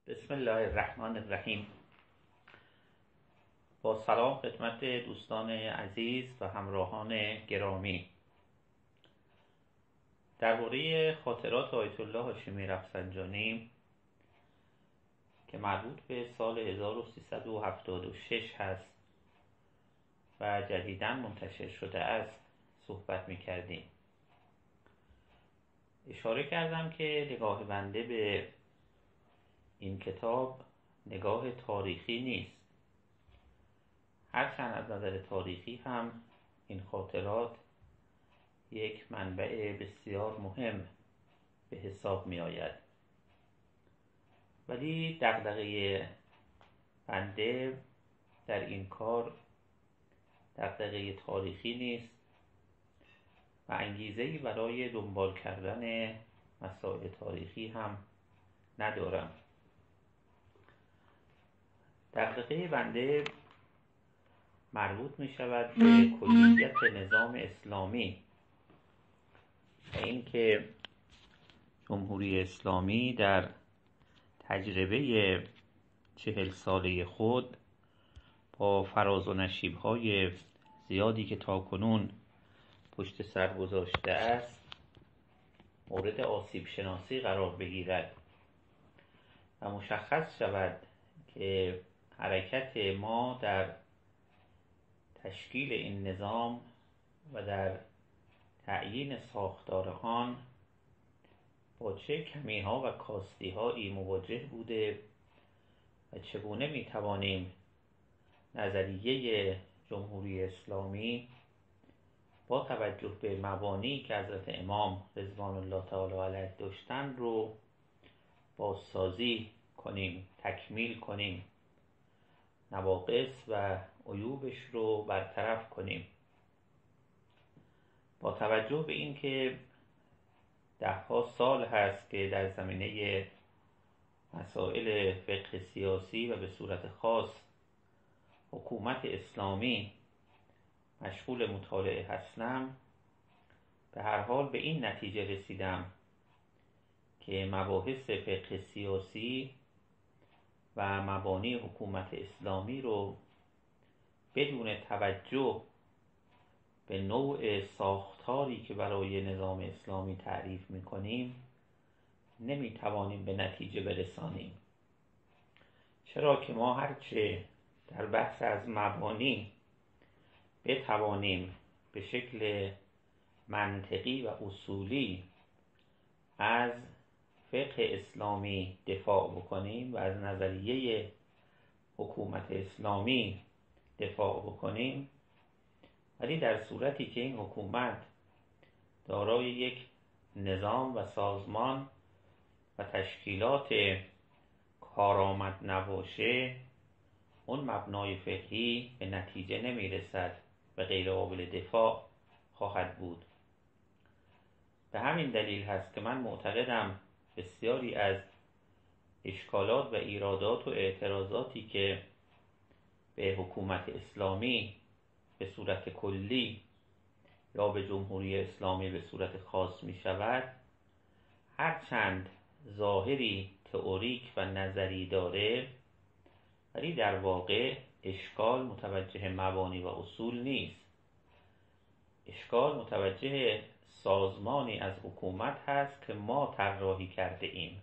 بسم الله الرحمن الرحیم. با سلام خدمت دوستان عزیز و همراهان گرامی. درباره خاطرات آیت الله هاشمی رفسنجانی که مربوط به سال 1376 هست و جدیداً منتشر شده است صحبت می کردیم. اشاره کردم که نگاه بنده به این کتاب نگاه تاریخی نیست، هرچند از نظر تاریخی هم این خاطرات یک منبع بسیار مهم به حساب می آید، ولی دغدغه بنده در این کار دغدغه تاریخی نیست و انگیزه‌ای برای دنبال کردن مسائل تاریخی هم ندارم. دغدغه بنده مربوط می شود به کلیت نظام اسلامی و اینکه جمهوری اسلامی در تجربه 40 ساله خود با فراز و نشیب‌های زیادی که تاکنون پشت سر گذاشته است مورد آسیب شناسی قرار بگیرد و مشخص شود که حرکت ما در تشکیل این نظام و در تعیین ساختار آن با چه کمی‌ها و کاستی‌هایی مواجه بوده و چگونه می‌توانیم نظریه جمهوری اسلامی با توجه به مبانی که حضرت امام رضوان الله تعالی علیه داشتن رو بازسازی کنیم، تکمیل کنیم، نواقص و عیوبش رو برطرف کنیم. با توجه به اینکه ده‌ها سال هست که در زمینه مسائل فقه سیاسی و به صورت خاص حکومت اسلامی مشغول مطالعه هستم، به هر حال به این نتیجه رسیدم که مباحث فقه سیاسی و مبانی حکومت اسلامی رو بدون توجه به نوع ساختاری که برای نظام اسلامی تعریف می‌کنیم نمی‌توانیم به نتیجه برسانیم، چرا که ما هرچه در بحث از مبانی بتوانیم به شکل منطقی و اصولی از فقه اسلامی دفاع بکنیم و از نظریه حکومت اسلامی دفاع بکنیم، ولی در صورتی که این حکومت دارای یک نظام و سازمان و تشکیلات کارآمد نباشه، اون مبنای فقهی به نتیجه نمیرسد و غیر قابل دفاع خواهد بود. به همین دلیل هست که من معتقدم بسیاری از اشکالات و ایرادات و اعتراضاتی که به حکومت اسلامی به صورت کلی یا به جمهوری اسلامی به صورت خاص می شود، هرچند ظاهری تئوریک و نظری داره، ولی در واقع اشکال متوجه مبانی و اصول نیست. اشکال متوجه سازمانی از حکومت هست که ما طراحی کرده ایم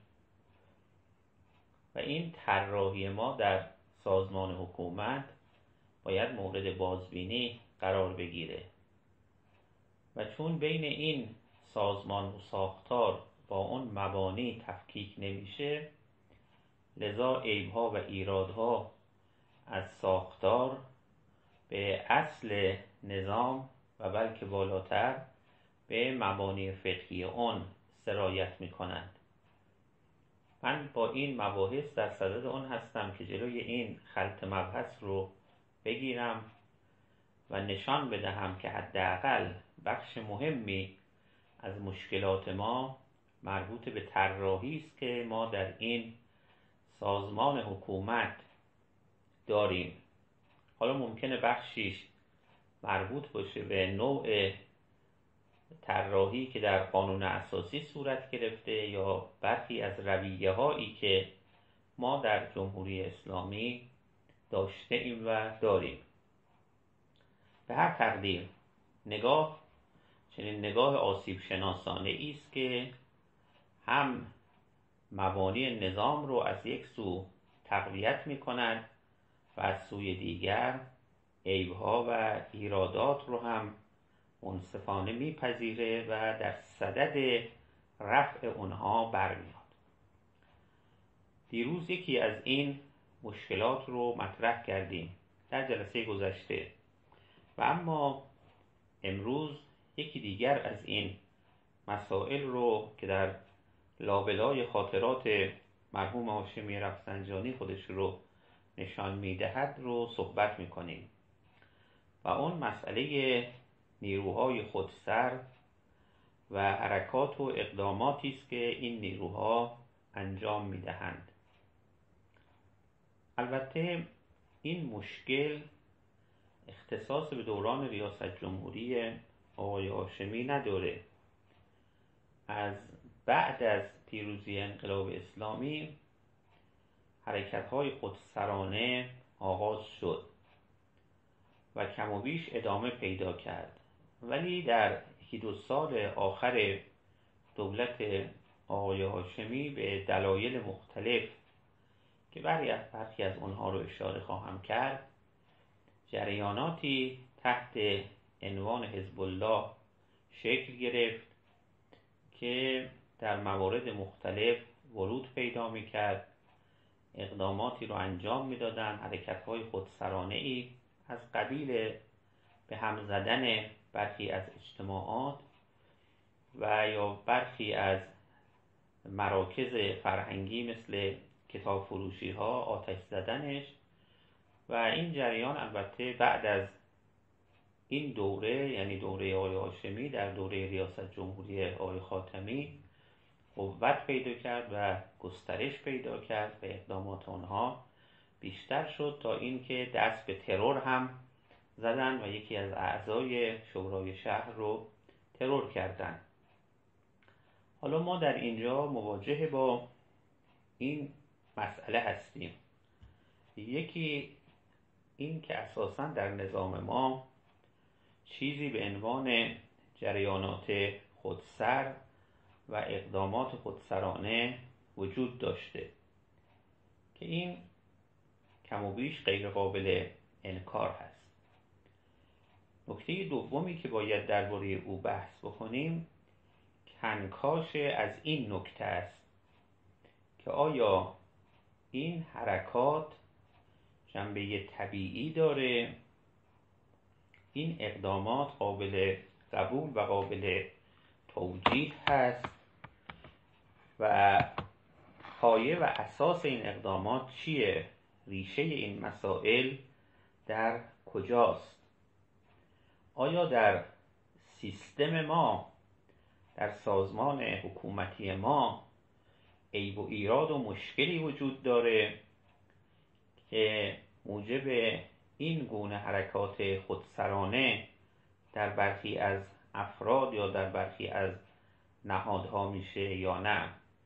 و این طراحی ما در سازمان حکومت باید مورد بازبینی قرار بگیره و چون بین این سازمان و ساختار با اون مبانی تفکیک نمیشه، لذا عیب‌ها و ایرادها از ساختار به اصل نظام و بلکه بالاتر به مبانی فقهی اون سرایت می‌کنند. من با این مباحث در صدد اون هستم که جلوی این خلط مبحث رو بگیرم و نشان بدهم که حداقل بخش مهمی از مشکلات ما مربوط به طراحی است که ما در این سازمان حکومت داریم. حالا ممکنه بخشیش مربوط باشه به نوع طراحی که در قانون اساسی صورت گرفته یا برخی از رویه هایی که ما در جمهوری اسلامی داشته ایم و داریم. به هر تقدیر نگاه چنین نگاه آسیب شناسانه است که هم مبانی نظام رو از یک سو تقویت می کند و از سوی دیگر عیبها و ایرادات رو هم منصفانه میپذیره و در صدد رفع اونها برمیاد. دیروز یکی از این مشکلات رو مطرح کردیم در جلسه گذشته و اما امروز یکی دیگر از این مسائل رو که در لابلای خاطرات مرحوم هاشمی رفسنجانی خودش رو نشان میدهد رو صحبت میکنیم و اون مسئله نیروهای خودسر و حرکات و اقداماتی است که این نیروها انجام میدهند. البته این مشکل اختصاص به دوران ریاست جمهوری آقای هاشمی نداره. از بعد از پیروزی انقلاب اسلامی حرکت‌های خودسرانه آغاز شد و کم و بیش ادامه پیدا کرد، ولی در 1-2 سال آخر دولت آقای هاشمی به دلایل مختلف که برخی از اونها رو اشاره خواهم کرد، جریاناتی تحت عنوان حزب الله شکل گرفت که در موارد مختلف ورود پیدا می‌کرد، اقداماتی رو انجام می‌دادند، حرکت‌های خودسرانه‌ای از قبیل به هم زدن برخی از اجتماعات و یا برخی از مراکز فرهنگی مثل کتاب فروشی ها آتش زدنش و این جریان البته بعد از این دوره، یعنی دوره آقای هاشمی، در دوره ریاست جمهوری آقای خاتمی قوت پیدا کرد و گسترش پیدا کرد و اقدامات آنها بیشتر شد تا اینکه دست به ترور هم زدن و یکی از اعضای شورای شهر رو ترور کردن. حالا ما در اینجا مواجه با این مسئله هستیم. یکی این که اساساً در نظام ما چیزی به عنوان جریانات خودسر و اقدامات خودسرانه وجود داشته که این کم و بیش غیر قابل انکار هست. نکته دومی که باید درباره او بحث بکنیم کنکاش از این نکته است که آیا این حرکات جنبه طبیعی داره، این اقدامات قابل قبول و قابل توجیه هست و پایه و اساس این اقدامات چیه؟ ریشه این مسائل در کجاست؟ آیا در سیستم ما، در سازمان حکومتی ما عیب و ایراد و مشکلی وجود داره که موجب این گونه حرکات خودسرانه در برخی از افراد یا در برخی از نهادها میشه یا نه؟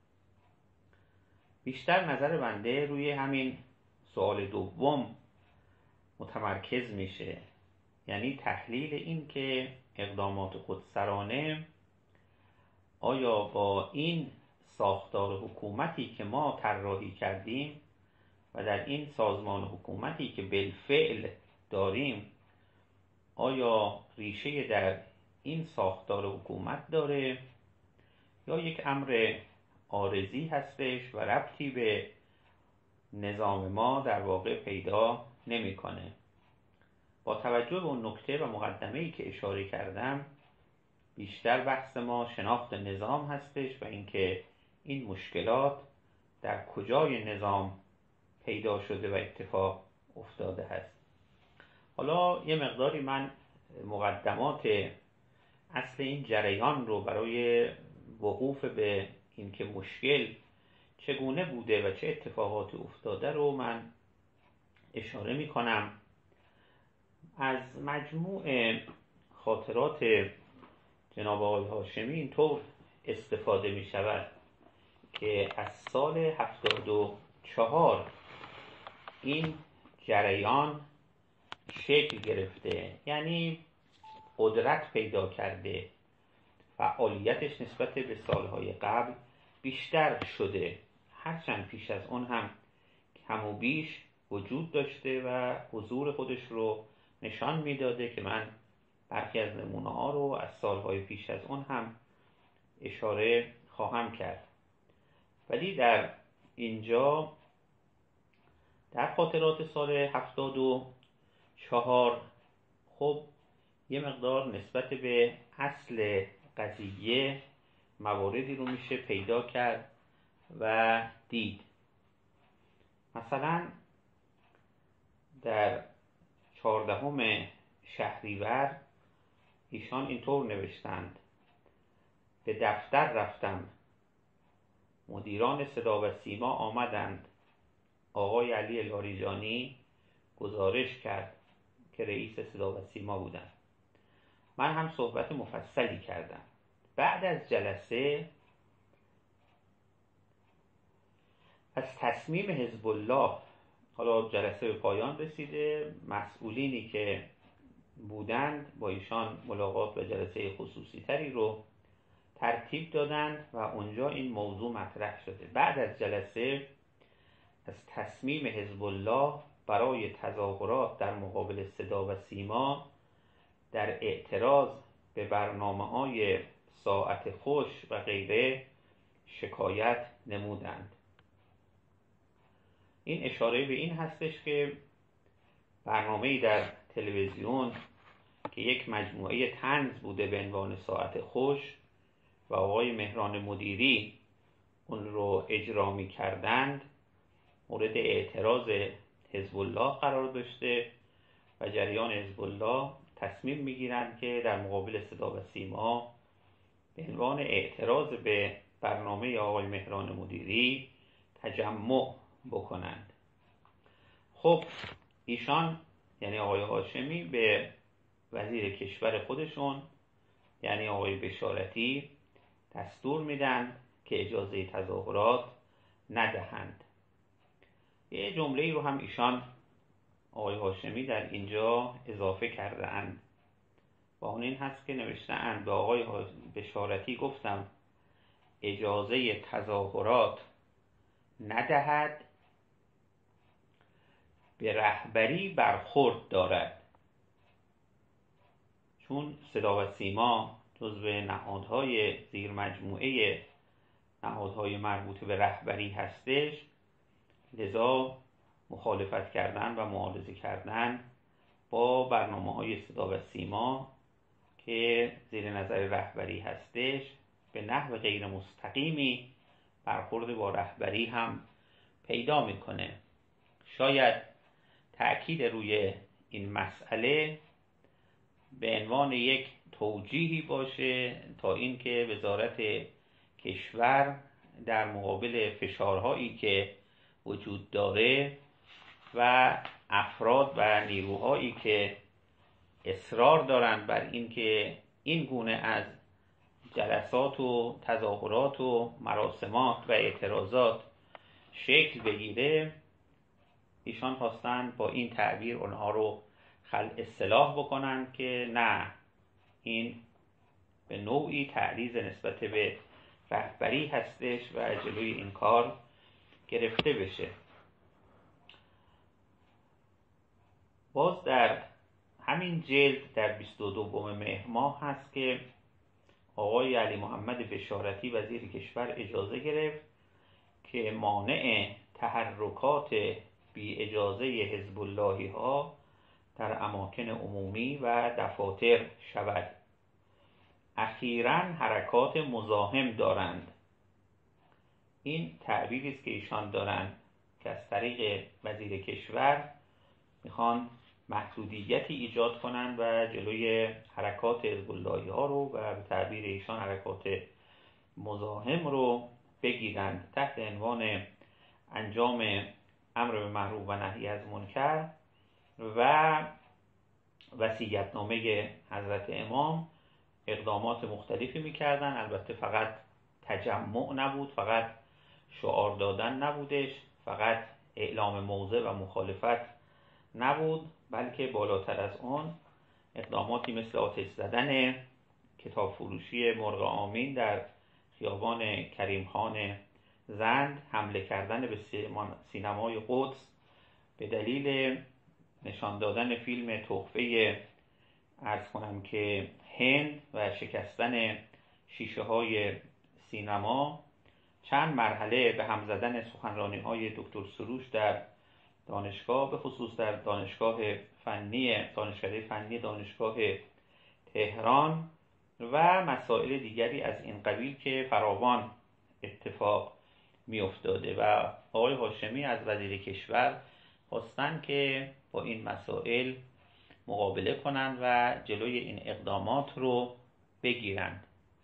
بیشتر نظر بنده روی همین سوال دوم متمرکز میشه، یعنی تحلیل این که اقدامات خودسرانه آیا با این ساختار حکومتی که ما طراحی کردیم و در این سازمان حکومتی که بالفعل داریم آیا ریشه در این ساختار حکومت داره یا یک امر عارضی هستش و ربطی به نظام ما در واقع پیدا نمی‌کنه. با توجه به اون نکته و مقدمه‌ای که اشاره کردم بیشتر بحث ما شناخت نظام هستش و اینکه این مشکلات در کجای نظام پیدا شده و اتفاق افتاده هست. حالا یه مقداری من مقدمات اصل این جریان رو برای وقوف به اینکه مشکل چگونه بوده و چه اتفاقاتی افتاده رو من اشاره می کنم. از مجموع خاطرات جناب آقای هاشمی اینطور استفاده می شود که از سال 4 این جریان شکل گرفته، یعنی قدرت پیدا کرده، فعالیتش نسبت به سالهای قبل بیشتر شده، هرچند پیش از اون هم کم و بیش وجود داشته و حضور خودش رو نشان میداده که من برخی از نمونه ها رو از سالهای پیش از اون هم اشاره خواهم کرد. ولی در اینجا در خاطرات سال 74 خب یه مقدار نسبت به اصل قضیه مواردی رو میشه پیدا کرد و دید. مثلا در 14 شهریور ایشان اینطور نوشتند: به دفتر رفتم، مدیران صدا و سیما آمدند، آقای علی لاریجانی گزارش کرد که رئیس صدا و سیما بودند. من هم صحبت مفصلی کردم. بعد از جلسه از تصمیم حزب الله، حالا جلسه به پایان رسیده، مسئولینی که بودند با ایشان ملاقات و جلسه خصوصی تری رو ترتیب دادند و اونجا این موضوع مطرح شده. بعد از جلسه از تصمیم حزب الله برای تظاهرات در مقابل صدا و سیما در اعتراض به برنامه‌های ساعت خوش و غیره شکایت نمودند. این اشاره به این هستش که برنامه‌ای در تلویزیون که یک مجموعه طنز بوده به عنوان ساعت خوش و آقای مهران مدیری اون رو اجرا می‌کردند، مورد اعتراض حزب الله قرار داشته و جریان حزب الله تصمیم می‌گیرند که در مقابل صدا و سیما به عنوان اعتراض به برنامه آقای مهران مدیری تجمع بکنند. خب ایشان یعنی آقای هاشمی به وزیر کشور خودشون یعنی آقای بشارتی دستور میدن که اجازه تظاهرات ندهند. یه جمله‌ای رو هم ایشان آقای هاشمی در اینجا اضافه کرده اند و اون این هست که نوشته اند: به آقای بشارتی گفتم اجازه تظاهرات ندهد، به رهبری برخورد دارد. چون صدا و سیما جزو نهادهای زیر مجموعه نهادهای مربوط به رهبری هستش، لذا مخالفت کردن و معارضه کردن با برنامه‌های صدا و سیما که زیر نظر رهبری هستش به نحو غیر مستقیمی برخورد با رهبری هم پیدا میکنه. شاید تأکید روی این مسئله به عنوان یک توجیهی باشه تا اینکه وزارت کشور در مقابل فشارهایی که وجود داره و افراد و نیروهایی که اصرار دارند بر اینکه این گونه از جلسات و تظاهرات و مراسمات و اعتراضات شکل بگیره، ایشان خواستند با این تعبیر اونها رو اصلاح بکنن که نه، این به نوعی تعریض نسبت به رهبری هستش و جلوی این کار گرفته بشه. باز در همین جلد در 22 مهر ماه هست که آقای علی محمد بشارتی وزیر کشور اجازه گرفت که مانع تحرکات بی اجازه حزب اللهی ها در اماکن عمومی و دفاتر شود. اخیراً حرکات مزاحم دارند. این تعبیری است که ایشان دارند که از طریق وزیر کشور میخوان محدودیتی ایجاد کنند و جلوی حرکات حزب اللهی ها رو و به تعبیر ایشان حرکات مزاحم رو بگیرند تحت عنوان انجام امر به معروف و نهی از منکر و وصیت‌نامه حضرت امام اقدامات مختلفی میکردن. البته فقط تجمع نبود، فقط شعار دادن نبودش، فقط اعلام موضع و مخالفت نبود، بلکه بالاتر از اون اقداماتی مثل آتش زدن کتاب فروشی مرغ آمین در خیابان کریم خان زند، حمله کردن به سینمای قدس به دلیل نشان دادن فیلم تحفه عرض کنم که هند و شکستن شیشه های سینما، چند مرحله به هم زدن سخنرانی های دکتر سروش در دانشگاه، به خصوص در دانشگاه فنی دانشگاه تهران و مسائل دیگری از این قبیل که فراوان اتفاق می افتاده و آقای هاشمی از وزیر کشور خواستن که با این مسائل مقابله کنند و جلوی این اقدامات رو بگیرند.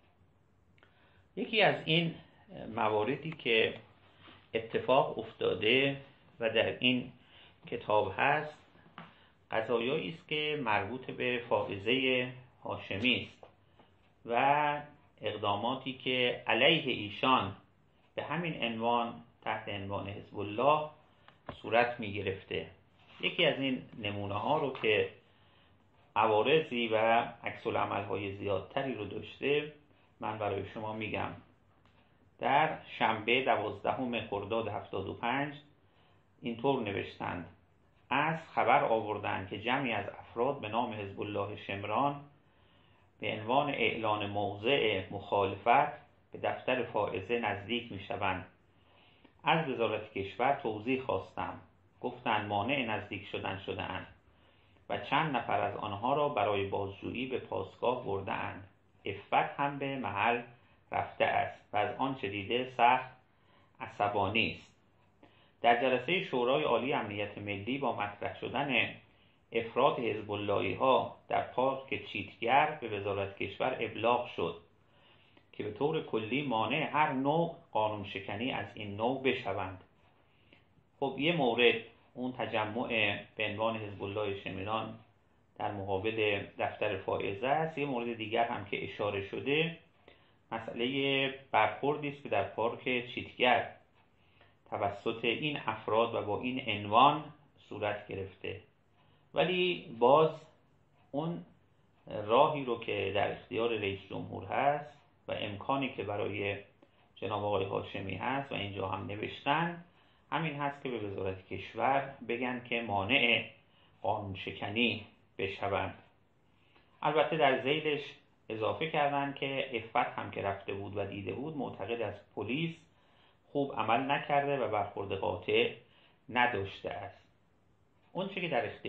یکی از این مواردی که اتفاق افتاده و در این کتاب هست، قضایایی است که مربوط به فائزه هاشمی است و اقداماتی که علیه ایشان به همین عنوان تحت عنوان حزب الله صورت می گرفته. یکی از این نمونه ها رو که عوارضی و عکس العمل های زیادتری رو داشته من برای شما میگم. در شنبه 12 خرداد 75 اینطور نوشتند: از خبر آوردند که جمعی از افراد به نام حزب الله شمران به عنوان اعلان موضع مخالفت به دفتر فائزه نزدیک میشوند. از وزارت کشور توضیح خواستم، گفتند مانع نزدیک شدند و چند نفر از آنها را برای بازجویی به پاسگاه برده‌اند. عفت هم به محل رفته است و از آنچه دیده سخت عصبانی است. در جلسه شورای عالی امنیت ملی با مطرح شدن افراد حزب اللهی ها در پارک چیتگر به وزارت کشور ابلاغ شد که به طور کلی مانع هر نوع قانون شکنی از این نوع بشوند. خب یه مورد اون تجمع به عنوان حزب الله شمران در مقابل دفتر فائزه است. یه مورد دیگر هم که اشاره شده مسئله برخوردی است که در پارک چیتگر توسط این افراد و با این عنوان صورت گرفته، ولی باز اون راهی رو که در اختیار رئیس جمهور هست و امکانی که برای جناب آقای هاشمی هست و اینجا هم نوشتن همین هست که به وزارت کشور بگن که مانع قانون شکنی بشوند. البته در ذیلش اضافه کردن که عفت هم که رفته بود و دیده بود معتقد از پلیس خوب عمل نکرده و برخورد قاطع نداشته است. اون چیزی که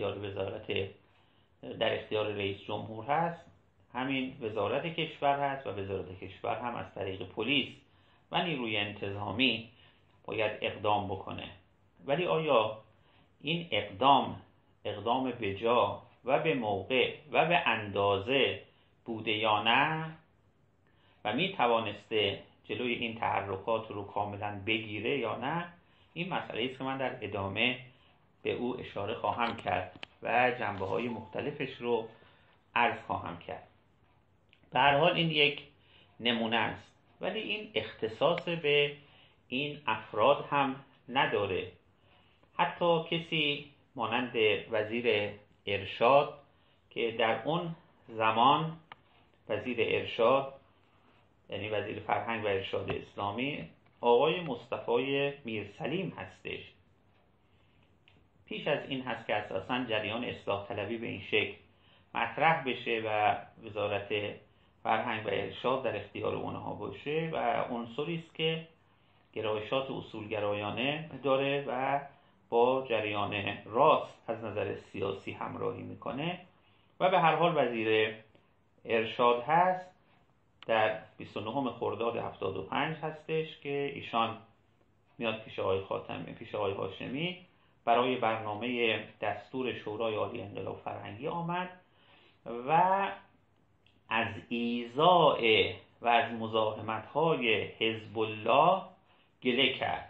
در اختیار رئیس جمهور هست همین وزارت کشور هست و وزارت کشور هم از طریق پلیس و نیروی انتظامی باید اقدام بکنه. ولی آیا این اقدام بجا و به موقع و به اندازه بوده یا نه و می توانسته جلوی این تحرکات رو کاملا بگیره یا نه؟ این مسئله است که من در ادامه به او اشاره خواهم کرد و جنبه‌های مختلفش رو عرض خواهم کرد. به هر حال این یک نمونه است، ولی این اختصاص به این افراد هم نداره. حتی کسی مانند وزیر ارشاد که در اون زمان وزیر ارشاد یعنی وزیر فرهنگ و ارشاد اسلامی آقای مصطفی میرسلیم هستش. پیش از این هست که اساساً جریان اصلاح طلبی به این شکل مطرح بشه و وزارت فرهنگ و ارشاد در اختیار اونها باشه و عنصری است که گرایشات اصولگرایانه داره و با جریان راست از نظر سیاسی همراهی میکنه و به هر حال وزیر ارشاد هست. در 29 خرداد 75 هستش که ایشان میاد پیش آقای هاشمی برای برنامه دستور شورای عالی انقلاب فرهنگی آمد و از ایذاء و از مزاحمت‌های حزب الله گله کرد.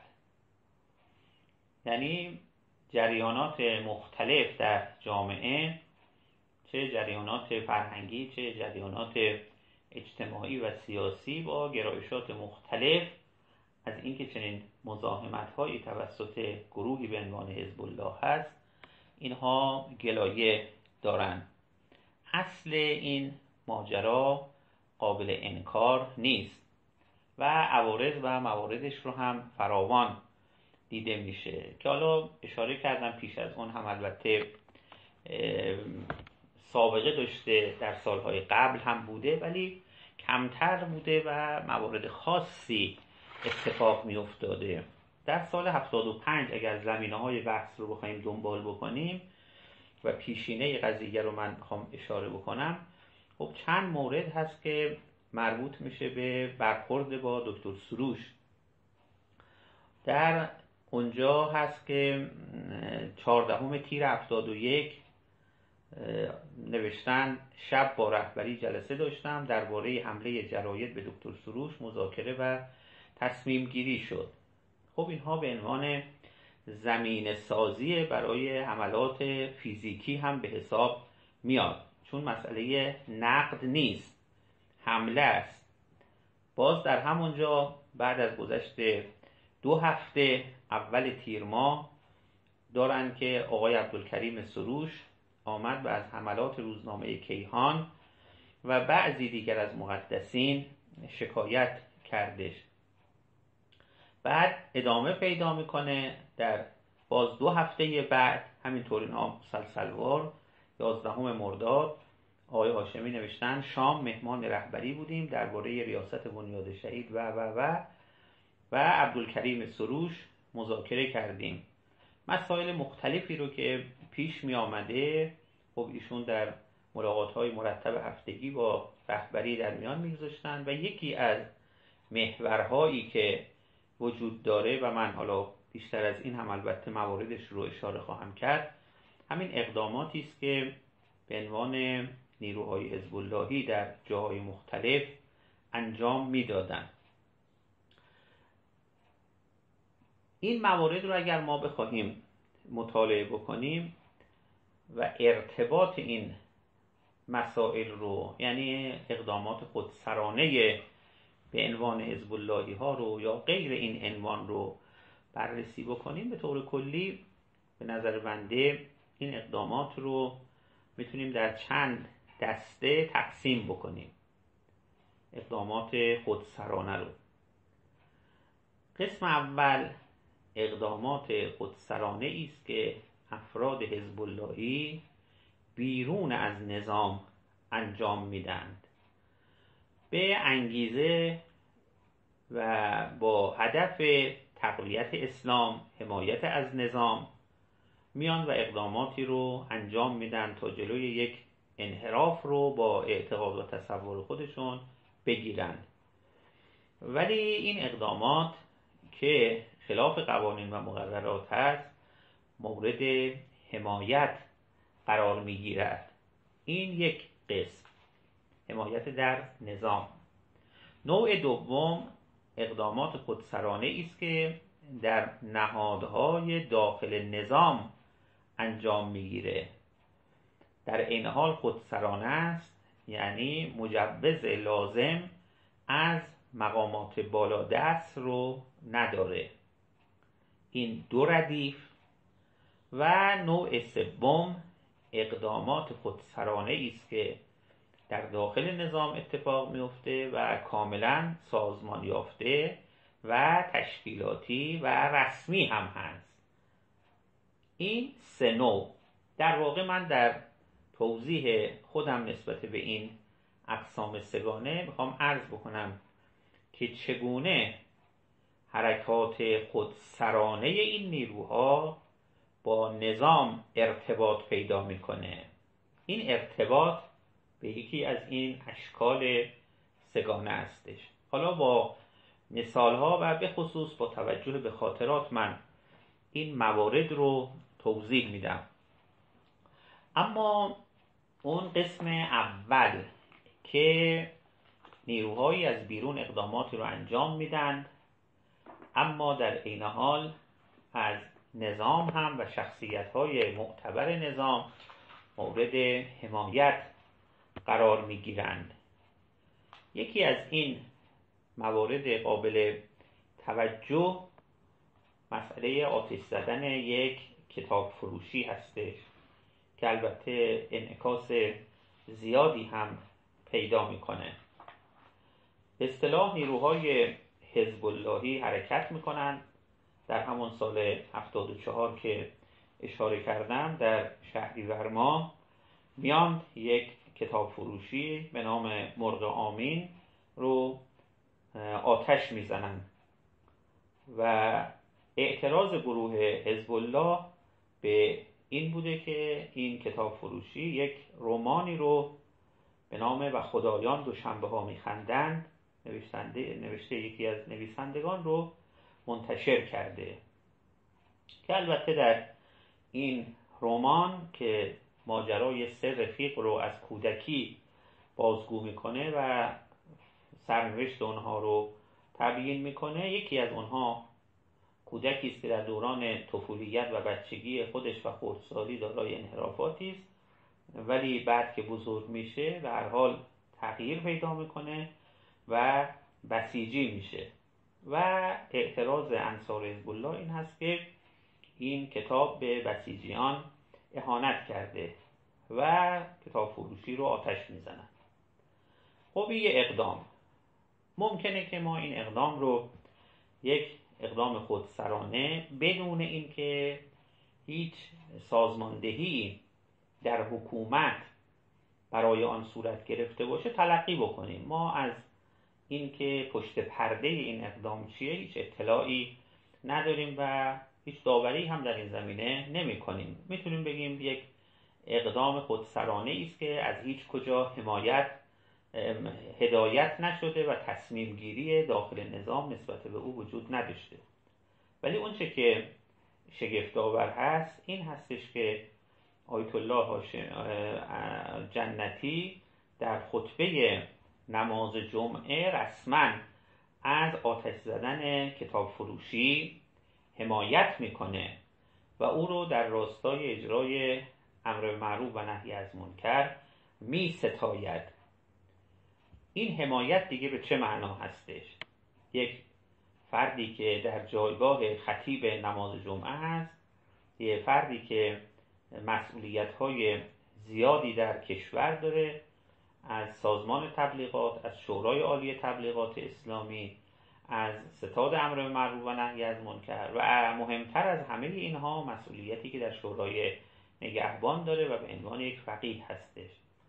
یعنی جریانات مختلف در جامعه، چه جریانات فرهنگی چه جریانات اجتماعی و سیاسی، با گرایشات مختلف از اینکه چنین مزاحمت‌هایی توسط گروهی به عنوان حزب الله هست اینها گلایه دارند. اصل این ماجرا قابل انکار نیست و عوارض و مواردش رو هم فراوان دیده میشه که حالا اشاره کردم پیش از اون هم البته سابقه داشته، در سالهای قبل هم بوده ولی کمتر بوده و موارد خاصی اتفاق می افتاده. در سال 75 اگر زمینه‌های بحث رو بخوایم دنبال بکنیم و پیشینه قضیه رو من میخوام اشاره بکنم، خب چند مورد هست که مربوط میشه به برخورد با دکتر سروش. در اونجا هست که 14 تیر 71 نوشتن شب با رهبری جلسه داشتم، درباره حمله جراید به دکتر سروش مذاکره و تصمیم گیری شد. خب اینها به عنوان زمینه سازی برای حملات فیزیکی هم به حساب میاد، چون مسئله نقد نیست، حمله است. باز در همونجا بعد از گذشت 2 هفته اول تیر ماه دارن که آقای عبدالکریم سروش آمد و از حملات روزنامه کیهان و بعضی دیگر از مقدسین شکایت کردش. بعد ادامه پیدا میکنه در باز 2 هفته بعد همینطور اینها مسلسلوار 11 مرداد آقای هاشمی نوشتن شام مهمان رهبری بودیم، درباره ریاست بنیاد شهید و عبدالکریم سروش مذاکره کردیم. مسائل مختلفی رو که پیش می آمده خب ایشون در ملاقات‌های مرتب هفتگی با رهبری در میان می‌گذاشتن و یکی از محورهایی که وجود داره و من حالا بیشتر از این هم البته مواردش رو اشاره خواهم کرد، همین اقداماتی است که به عنوان نیروهای حزب اللهی در جاهای مختلف انجام میدادن. این موارد رو اگر ما بخواهیم مطالعه بکنیم و ارتباط این مسائل رو، یعنی اقدامات خودسرانه به عنوان حزب اللهی ها رو یا غیر این عنوان رو بررسی بکنیم، به طور کلی به نظر بنده این اقدامات رو میتونیم در چند دسته تقسیم بکنیم. اقدامات خودسرانه رو، قسم اول اقدامات خودسرانه است که افراد حزب اللهی بیرون از نظام انجام میدند به انگیزه و با هدف تقویت اسلام، حمایت از نظام، میان و اقداماتی رو انجام میدن تا جلوی یک انحراف رو با اعتقاد و تصور خودشون بگیرند. ولی این اقدامات که خلاف قوانین و مقررات هست مورد حمایت قرار میگیرد. این یک قسم، حمایت در نظام. نوع دوم اقدامات خودسرانه است که در نهادهای داخل نظام انجام میگیره، در این حال خودسرانه است، یعنی مجوز لازم از مقامات بالادست رو نداره. این دو ردیف. و نوع سوم اقدامات خودسرانه است که در داخل نظام اتفاق میفته و کاملا سازمان یافته و تشکیلاتی و رسمی هم هست. این 3 نوع. در واقع من در توضیح خودم نسبت به این اقسام سگانه میخوام عرض بکنم که چگونه حرکات خودسرانه این نیروها با نظام ارتباط پیدا میکنه. این ارتباط به یکی از این اشکال سگانه هستش. حالا با مثالها و به خصوص با توجه به خاطرات من این موارد رو توضیح میدم. اما اون قسم اول که نیروهایی از بیرون اقداماتی رو انجام میدن اما در عین حال از نظام هم و شخصیت‌های معتبر نظام مورد حمایت قرار می‌گیرند. یکی از این موارد قابل توجه مسئله آتش زدن یک کتاب فروشی هستش که البته انعکاس زیادی هم پیدا میکنه. به اصطلاح نیروهای حزب اللهی حرکت میکنن در همون سال 74 که اشاره کردم، در شهریور ماه میان یک کتاب فروشی به نام مرغ آمین رو آتش میزنن و اعتراض گروه حزب الله به این بوده که این کتاب فروشی یک رمانی رو به نام و خدایان دوشنبه ها میخندند نوشته یکی از نویسندگان رو منتشر کرده، که البته در این رمان که ماجرای 3 رفیق رو از کودکی بازگو میکنه و سرنوشت اونها رو تبیین میکنه، یکی از اونها کودکی است که در دوران طفولیت و بچگی خودش و خردسالی دارای انحرافاتی است، ولی بعد که بزرگ میشه به هر حال تغییر پیدا میکنه و بسیجی میشه و اعتراض انصار حزب الله این هست که این کتاب به بسیجیان اهانت کرده و کتاب فروشی رو آتش میزنن. خب این یه اقدام. ممکنه که ما این اقدام رو یک اقدام خودسرانه بدون اینکه هیچ سازماندهی در حکومت برای آن صورت گرفته باشه تلقی بکنیم. ما از اینکه پشت پرده این اقدام چیه هیچ اطلاعی نداریم و هیچ داوری هم در این زمینه نمی کنیم. میتونیم بگیم یک اقدام خودسرانه است که از هیچ کجا هدایت نشده و تصمیم گیری داخل نظام نسبت به او وجود نداشته. ولی اون چه که شگفت‌آور هست این هستش که آیت الله جنتی در خطبه نماز جمعه رسما از آتش زدن کتاب فروشی حمایت میکنه و او رو در راستای اجرای امر معروف و نهی از منکر میستاید. این حمایت دیگه به چه معنا هستش؟ یک فردی که در جایگاه خطیب نماز جمعه هست، یک فردی که مسئولیت‌های زیادی در کشور داره، از سازمان تبلیغات، از شورای عالی تبلیغات اسلامی، از ستاد امر معروف و نهی از منکر و مهمتر از همه اینها مسئولیتی که در شورای نگهبان داره و به عنوان یک فقیه هستش.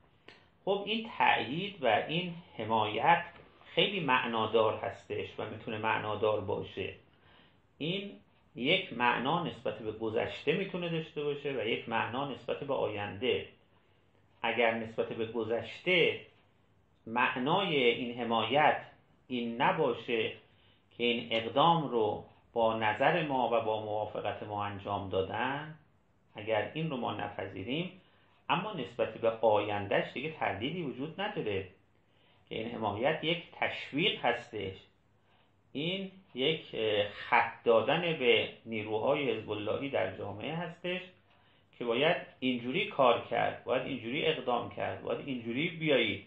خب این تأیید و این حمایت خیلی معنادار هستش و میتونه معنادار باشه. این یک معنا نسبت به گذشته میتونه داشته باشه و یک معنا نسبت به آینده. اگر نسبت به گذشته معنای این حمایت این نباشه که این اقدام رو با نظر ما و با موافقت ما انجام دادن، اگر این رو ما نپذیریم، اما نسبت به آیندهش دیگه تردیدی وجود نداره که این حمایت یک تشویق هستش، این یک خط دادن به نیروهای حزب اللهی در جامعه هستش که باید اینجوری کار کرد، باید اینجوری اقدام کرد، باید اینجوری بیایید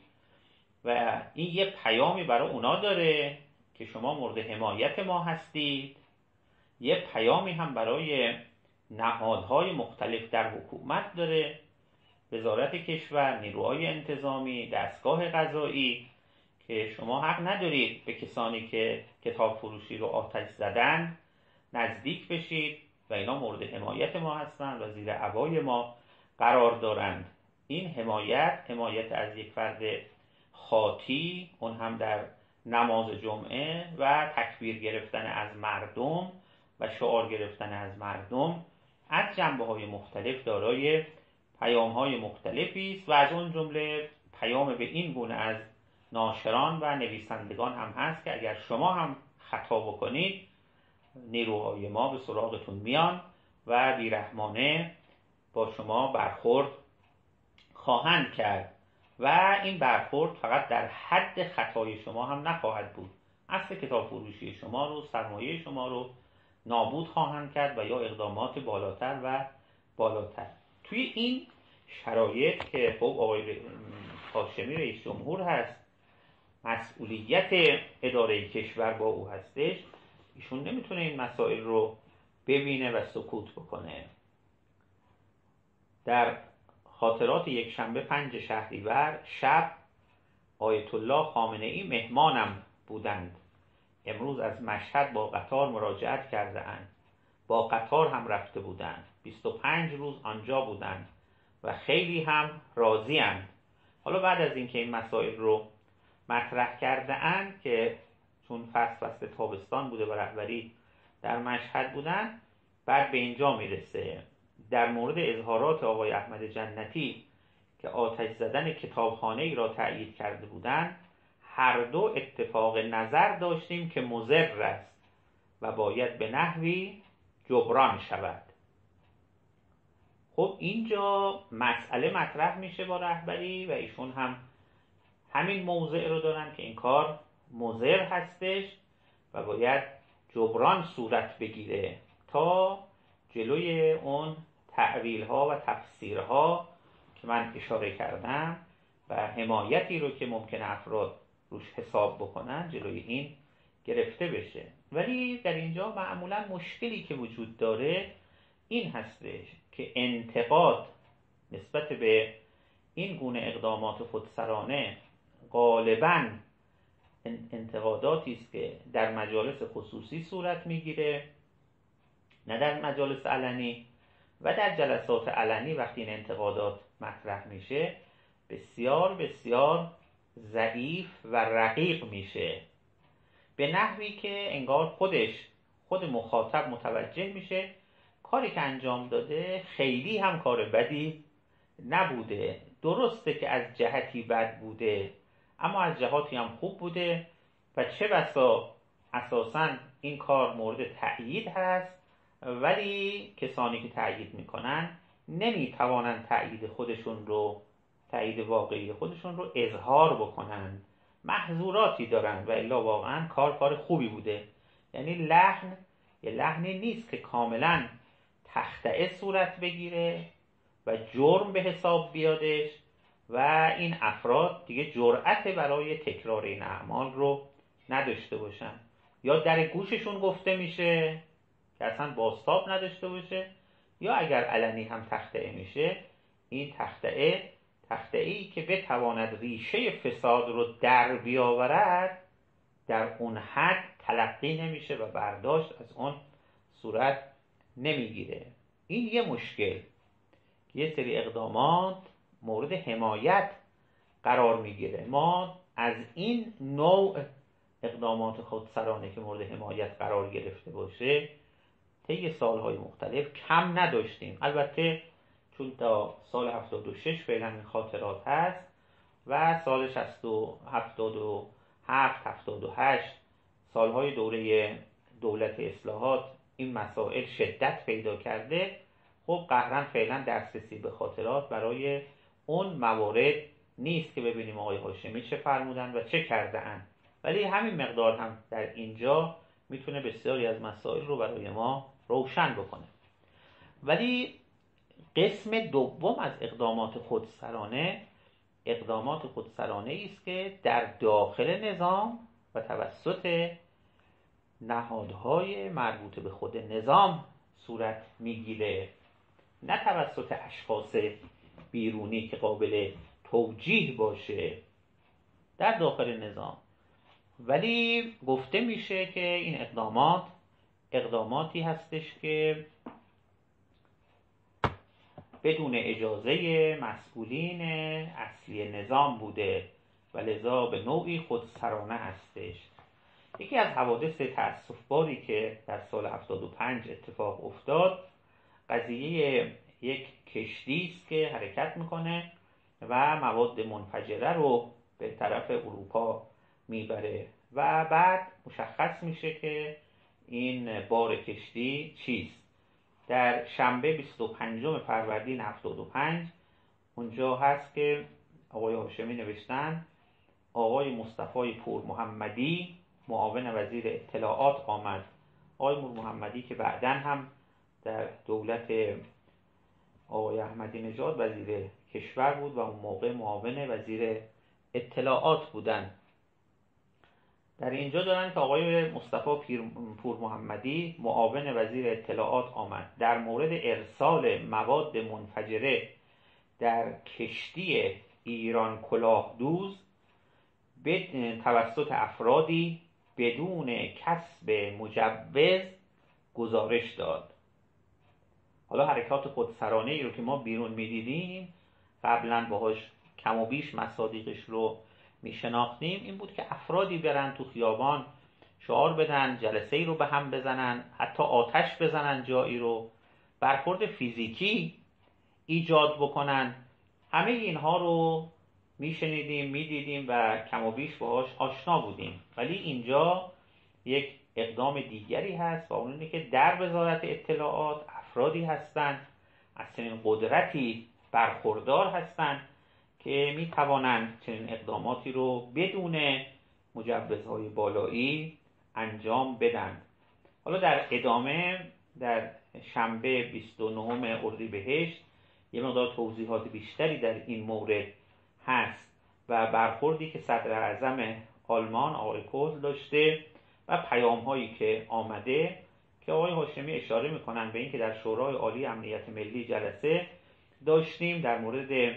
و این یه پیامی برای اونا داره که شما مورد حمایت ما هستید، یه پیامی هم برای نهادهای مختلف در حکومت داره، وزارت کشور، نیروهای انتظامی، دستگاه قضایی، که شما حق ندارید به کسانی که کتاب فروشی رو آتش زدن نزدیک بشید و اینا مورد حمایت ما هستند و زیر عبای ما قرار دارند. این حمایت از یک فرد خاطی، اون هم در نماز جمعه و تکبیر گرفتن از مردم و شعار گرفتن از مردم، از جنبه‌های مختلف دارای پیام‌های مختلفی است و از اون جمله پیام به این گونه از ناشران و نویسندگان هم هست که اگر شما هم خطا بکنید نیروهای ما به سراغتون میان و بیرحمانه با شما برخورد خواهند کرد و این برخورد فقط در حد خطای شما هم نخواهد بود، اصل کتاب فروشی شما رو، سرمایه شما رو نابود خواهند کرد و یا اقدامات بالاتر و بالاتر. توی این شرایط که خب آقای هاشمی رئیس جمهور هست، مسئولیت اداره کشور با او هستش، ایشون نمیتونه این مسائل رو ببینه و سکوت بکنه. در خاطرات یک شنبه 5 شهریور شب آیت الله خامنه ای مهمانم بودند. امروز از مشهد با قطار مراجعت کرده اند. با قطار هم رفته بودند. 25 روز آنجا بودند و خیلی هم راضی اند. حالا بعد از اینکه این مسائل رو مطرح کرده اند که چون فصل تابستان بوده و رهبری در مشهد بودند، بعد به اینجا میرسه در مورد اظهارات آقای احمد جنتی که آتش زدن کتابخانه ای را تأیید کرده بودند، هر دو اتفاق نظر داشتیم که مضر است و باید به نحوی جبران شود. خب اینجا مسئله مطرح میشه با رهبری و ایشون هم همین موضع رو دارن که این کار مضر هستش و باید جبران صورت بگیره تا جلوی اون تأویل ها و تفسیرها که من اشاره کردم و حمایتی رو که ممکنه افراد روش حساب بکنن جلوی این گرفته بشه. ولی در اینجا معمولا مشکلی که وجود داره این هستش که انتقاد نسبت به این گونه اقدامات خودسرانه غالباً انتقاداتی است که در مجالس خصوصی صورت میگیره، نه در مجالس علنی، و در جلسات علنی وقتی این انتقادات مطرح میشه بسیار بسیار ضعیف و رقیق میشه، به نحوی که انگار خود مخاطب متوجه میشه کاری که انجام داده خیلی هم کار بدی نبوده. درسته که از جهتی بد بوده اما از جهاتی هم خوب بوده و چه بسا اساساً این کار مورد تأیید هست، ولی کسانی که تأیید میکنن نمیتوانند تأیید واقعی خودشون رو اظهار بکنن، محظوراتی دارن و الا واقعا کار خوبی بوده. یعنی لحن یه لحنی نیست که کاملا تخطئه صورت بگیره و جرم به حساب بیادش و این افراد دیگه جرأت برای تکرار این اعمال رو نداشته باشن، یا در گوششون گفته میشه که اصلا بازتاب نداشته باشه، یا اگر علنی هم تخطئه میشه این تخطئه‌ای که بتواند ریشه فساد رو در بیاورد در اون حد تلقی نمیشه و برداشت از اون صورت نمیگیره. این یه مشکل، یه سری اقدامات مورد حمایت قرار میگیره. ما از این نوع اقدامات خودسرانه که مورد حمایت قرار گرفته باشه طی سالهای مختلف کم نداشتیم. البته چون تا سال 76 فعلا این خاطرات هست و سال 77 78 سالهای دوره دولت اصلاحات این مسائل شدت پیدا کرده. خب قهرن فعلا دسترسی به خاطرات برای اون موارد نیست که ببینیم آقای هاشمی چه فرمودن و چه کرده اند، ولی همین مقدار هم در اینجا میتونه بسیاری از مسائل رو برای ما روشن بکنه. ولی قسم دوم از اقدامات خودسرانه است که در داخل نظام و توسط نهادهای مربوط به خود نظام صورت میگیره، نه توسط اشخاص بیرونی که قابل توجیه باشه در داخل نظام. ولی گفته میشه که این اقداماتی هستش که بدون اجازه مسئولین اصلی نظام بوده و لذا به نوعی خودسرانه هستش. یکی از حوادث تأسف‌باری که در سال 75 اتفاق افتاد قضیه یک کشتی است که حرکت میکنه و مواد منفجره رو به طرف اروپا میبره و بعد مشخص میشه که این بار کشتی چیست. در شنبه 25 فروردین 75 اونجا هست که آقای هاشمی نوشتن آقای مصطفی پور محمدی معاون وزیر اطلاعات آمد. آقای پور محمدی که بعداً هم در دولت آقای احمدی نژاد وزیر کشور بود و اون موقع معاون وزیر اطلاعات بودن. در اینجا دارن که آقای مصطفی پور محمدی معاون وزیر اطلاعات آمد در مورد ارسال مواد منفجره در کشتی ایران کلاهدوز به توسط افرادی بدون کسب مجوز گزارش داد. حالا حرکات خودسرانه ای رو که ما بیرون میدیدیم، قبلا باهاش کم و بیش مصادیقش رو میشناختیم، این بود که افرادی برن تو خیابان شعار بدن، جلسه ای رو به هم بزنن، حتی آتش بزنن، جایی رو برخورد فیزیکی ایجاد بکنن. همه اینها رو میشنیدیم، میدیدیم و کم و بیش باهاش آشنا بودیم. ولی اینجا یک اقدام دیگری هست و اون اینه که در وزارت اطلاعات افرادی هستند از چنین قدرتی برخوردار هستند که میتوانند چنین اقداماتی رو بدون مجوزهای بالایی انجام بدن. حالا در ادامه در شنبه 29 اردیبهشت یه مقدار توضیحات بیشتری در این مورد هست و برخوردی که صدر اعظم آلمان آقای کوهل داشته و پیام هایی که آمده که آقای هاشمی اشاره میکنن به این که در شورای عالی امنیت ملی جلسه داشتیم در مورد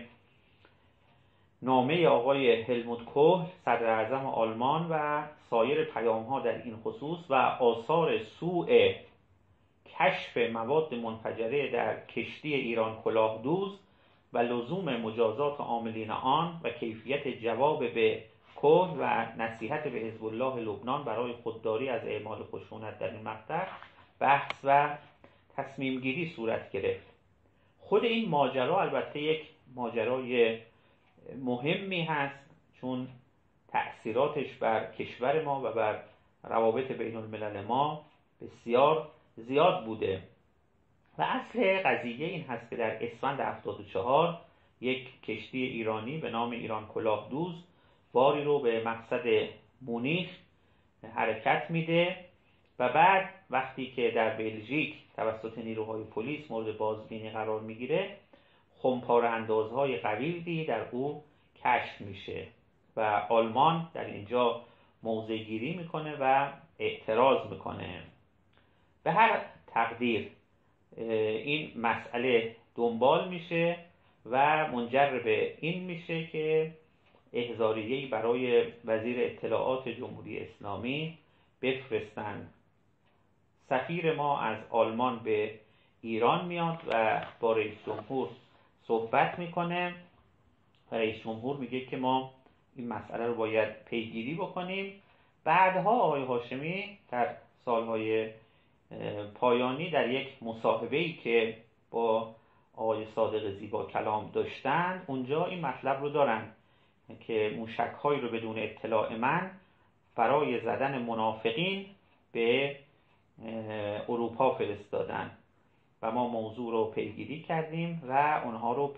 نامه آقای هلموت کوهل صدر اعظم آلمان و سایر پیام ها در این خصوص و آثار سوء کشف مواد منفجره در کشتی ایران کلاهدوز و لزوم مجازات عاملین آن و کیفیت جواب به کوهل و نصیحت به حزب الله لبنان برای خودداری از اعمال خشونت در این مقطع بحث و تصمیم گیری صورت گرفت. خود این ماجرا البته یک ماجرای مهمی هست، چون تأثیراتش بر کشور ما و بر روابط بین الملل ما بسیار زیاد بوده و اصل قضیه این هست که در اسفند 74 یک کشتی ایرانی به نام ایران کلاهدوز باری رو به مقصد مونیخ حرکت میده و بعد وقتی که در بلژیک توسط نیروهای پلیس مورد بازبینی قرار میگیره، خمپاره اندازهای قوی در او کشف میشه و آلمان در اینجا موضع گیری میکنه و اعتراض میکنه. به هر تقدیر این مسئله دنبال میشه و منجر به این میشه که احضاریه‌ای برای وزیر اطلاعات جمهوری اسلامی بفرستن. سفیر ما از آلمان به ایران میاد و با رئیس جمهور صحبت میکنه و رئیس جمهور میگه که ما این مسئله رو باید پیگیری بکنیم. بعدها آقای هاشمی در سالهای پایانی در یک مصاحبه‌ای که با آقای صادق زیبا کلام داشتن، اونجا این مطلب رو دارن که موشک‌هایی رو بدون اطلاع من برای زدن منافقین به اروپا فرستادن و ما موضوع رو پیگیری کردیم و اونها رو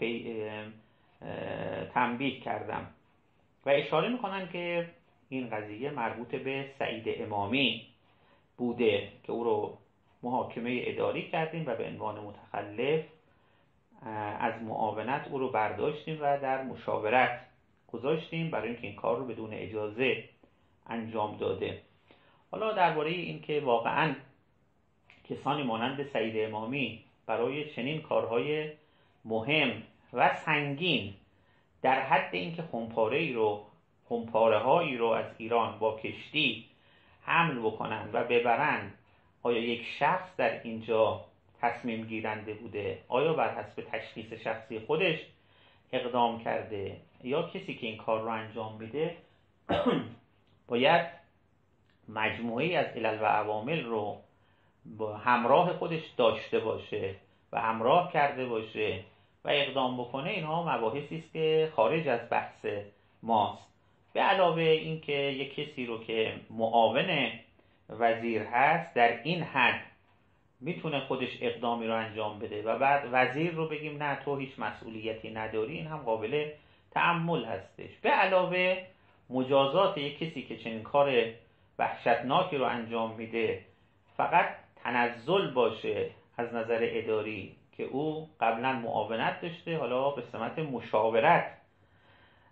تنبیه کردم و اشاره میکنن که این قضیه مربوط به سعید امامی بوده که او رو محاکمه اداری کردیم و به عنوان متخلف از معاونت او رو برداشتیم و در مشاورت گذاشتیم برای اینکه این کار رو بدون اجازه انجام داده. حالا درباره این که واقعاً کسانی مانند سعید امامی برای چنین کارهای مهم و سنگین در حد اینکه خمپاره هایی رو از ایران با کشتی حمل بکنن و ببرن، آیا یک شخص در اینجا تصمیم گیرنده بوده؟ آیا بر حسب تشخیص شخصی خودش اقدام کرده یا کسی که این کار رو انجام میده باید مجموعه‌ای از علل و عوامل رو با همراه خودش داشته باشه و همراه کرده باشه و اقدام بکنه. اینها مباحثی است که خارج از بحث ماست. به علاوه این که یک کسی رو که معاون وزیر هست در این حد میتونه خودش اقدامی رو انجام بده و بعد وزیر رو بگیم نه تو هیچ مسئولیتی نداری، این هم قابل تأمل هستش. به علاوه مجازات یک کسی که چنین کار وحشتناکی رو انجام میده فقط تنزل باشه از نظر اداری که او قبلا معاونت داشته، حالا به سمت مشاورت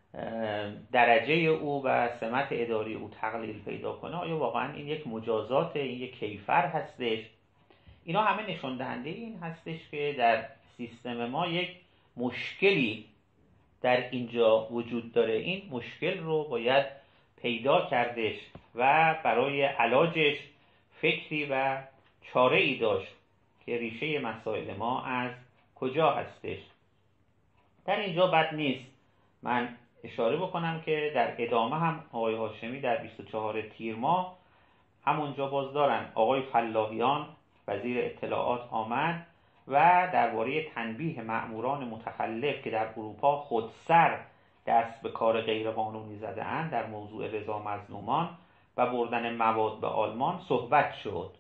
درجه او و سمت اداری او تقلیل پیدا کنه، آیا واقعا این یک مجازات، این یک کیفر هستش؟ اینا همه نشان دهنده این هستش که در سیستم ما یک مشکلی در اینجا وجود داره. این مشکل رو باید پیدا کردش و برای علاجش فکری و چاره‌ای داشت که ریشه مسائل ما از کجا هستش. در اینجا بد نیست من اشاره بکنم که در ادامه هم آقای هاشمی در 24 تیر ماه همونجا باز دارن آقای فلاحیان وزیر اطلاعات آمد و درباره تنبیه مأموران متخلف که در اروپا خودسر دست به کار غیرقانونی زده‌اند در موضوع رضا مظلومان و بردن مواد به آلمان صحبت شد.